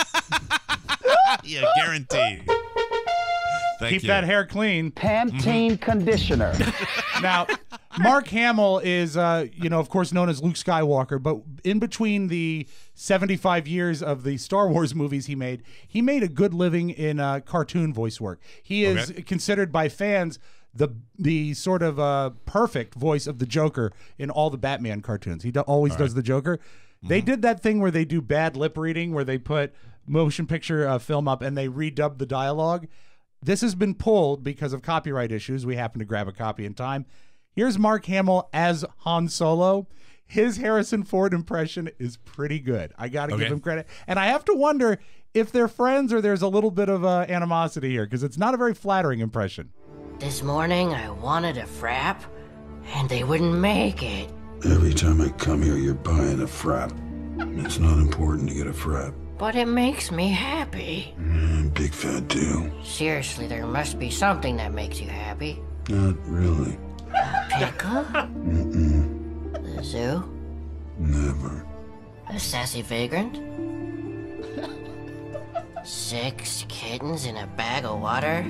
Yeah, guaranteed. Thank Keep you. that hair clean. Pantene conditioner. Now, Mark Hamill is, uh, you know, of course, known as Luke Skywalker, but in between the seventy-five years of the Star Wars movies he made, he made a good living in uh, cartoon voice work. He is Okay. considered by fans the the sort of uh, perfect voice of the Joker in all the Batman cartoons. He do- always does the Joker. They did that thing where they do bad lip reading, where they put motion picture uh, film up and they redub the dialogue. This has been pulled because of copyright issues. We happen to grab a copy in time. Here's Mark Hamill as Han Solo. His Harrison Ford impression is pretty good. I got to Okay. give him credit. And I have to wonder if they're friends or there's a little bit of uh, animosity here, because it's not a very flattering impression. This morning I wanted a frap, and they wouldn't make it. Every time I come here, you're buying a frap. It's not important to get a frap. But it makes me happy. Mm, big fat deal. Seriously, there must be something that makes you happy. Not really. Pickle? Mm-mm. The zoo? Never. A sassy vagrant? Six kittens in a bag of water?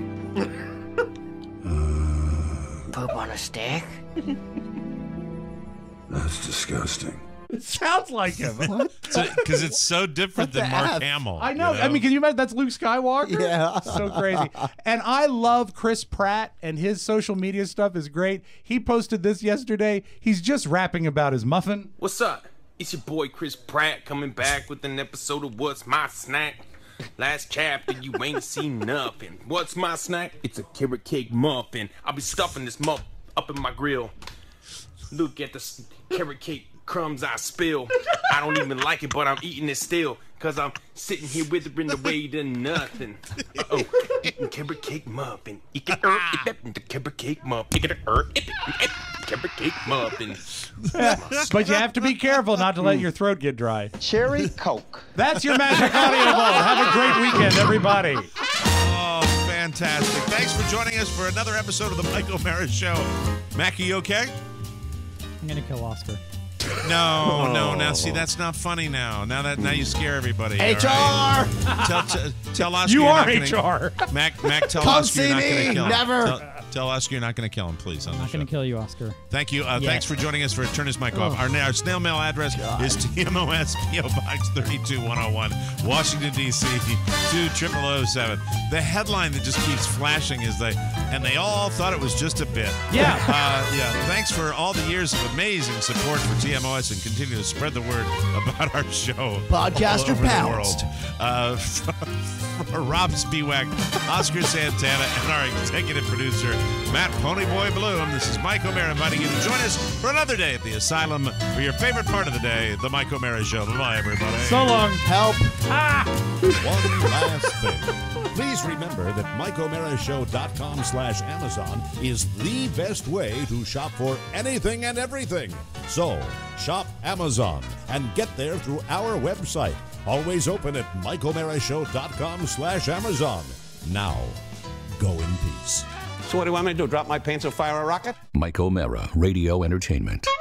Uh, Poop on a stick? that's disgusting. It sounds like him. Because it's so different than Mark F? Hamill. I know. you I mean, can you imagine? That's Luke Skywalker. Yeah. So crazy. And I love Chris Pratt, and his social media stuff is great. He posted this yesterday. He's just rapping about his muffin. What's up? It's your boy Chris Pratt coming back with an episode of What's My Snack? Last chapter, you ain't seen nothing. What's my snack? It's a carrot cake muffin. I'll be stuffing this muff up in my grill. Look at the s- carrot cake crumbs I spill. I don't even like it, but I'm eating it still. Cause I'm sitting here withering away to nothing. Uh-oh, eating carrot cake muffin. Eating the carrot cake muffin. Eating the carrot cake muffin. But you have to be careful not to let your throat get dry. Cherry Coke. That's your Magic Audio Bowl. Have a great weekend, everybody. Oh, fantastic. Thanks for joining us for another episode of the Mike O'Mara Show. Mackie, you okay? I'm going to kill Oscar. No, Oh. no. Now, see, that's not funny now. Now that now you scare everybody. H R! all right? Tell, t- tell Oscar You you're are not gonna- H R. Mac, Mac, tell Come Oscar you're see not going me. to kill him. Never. Tell, tell Oscar you're not going to kill him, please. On I'm the not going show. to kill you, Oscar. Thank you. Uh, Yeah. Thanks for joining us for Turn His Mic Off. Oh. Our, our snail mail address is T M O S P O Box thirty-two one oh one, Washington, D C two zero zero zero seven. The headline that just keeps flashing is they, and they all thought it was just a bit. Yeah. Uh, yeah. Thanks for all the years of amazing support for T M O S and continue to spread the word about our show. Podcaster all over pounced. the world. Uh, for Rob Spiewak, Oscar Santana, and our executive producer, Matt Ponyboy Bloom. This is Mike O'Mara inviting you to join us for another day at the Asylum for your favorite part of the day, the Mike O'Mara Show. Bye-bye, everybody. So long. Help. One last thing. Please remember that Mike O'Mara Show dot com slash Amazon is the best way to shop for anything and everything. So, shop Amazon and get there through our website. Always open at Mike O'Mara Show dot com slash Amazon. Now, go in peace. So what do you want me to do? Drop my pants and fire a rocket? Mike O'Mara, Radio Entertainment.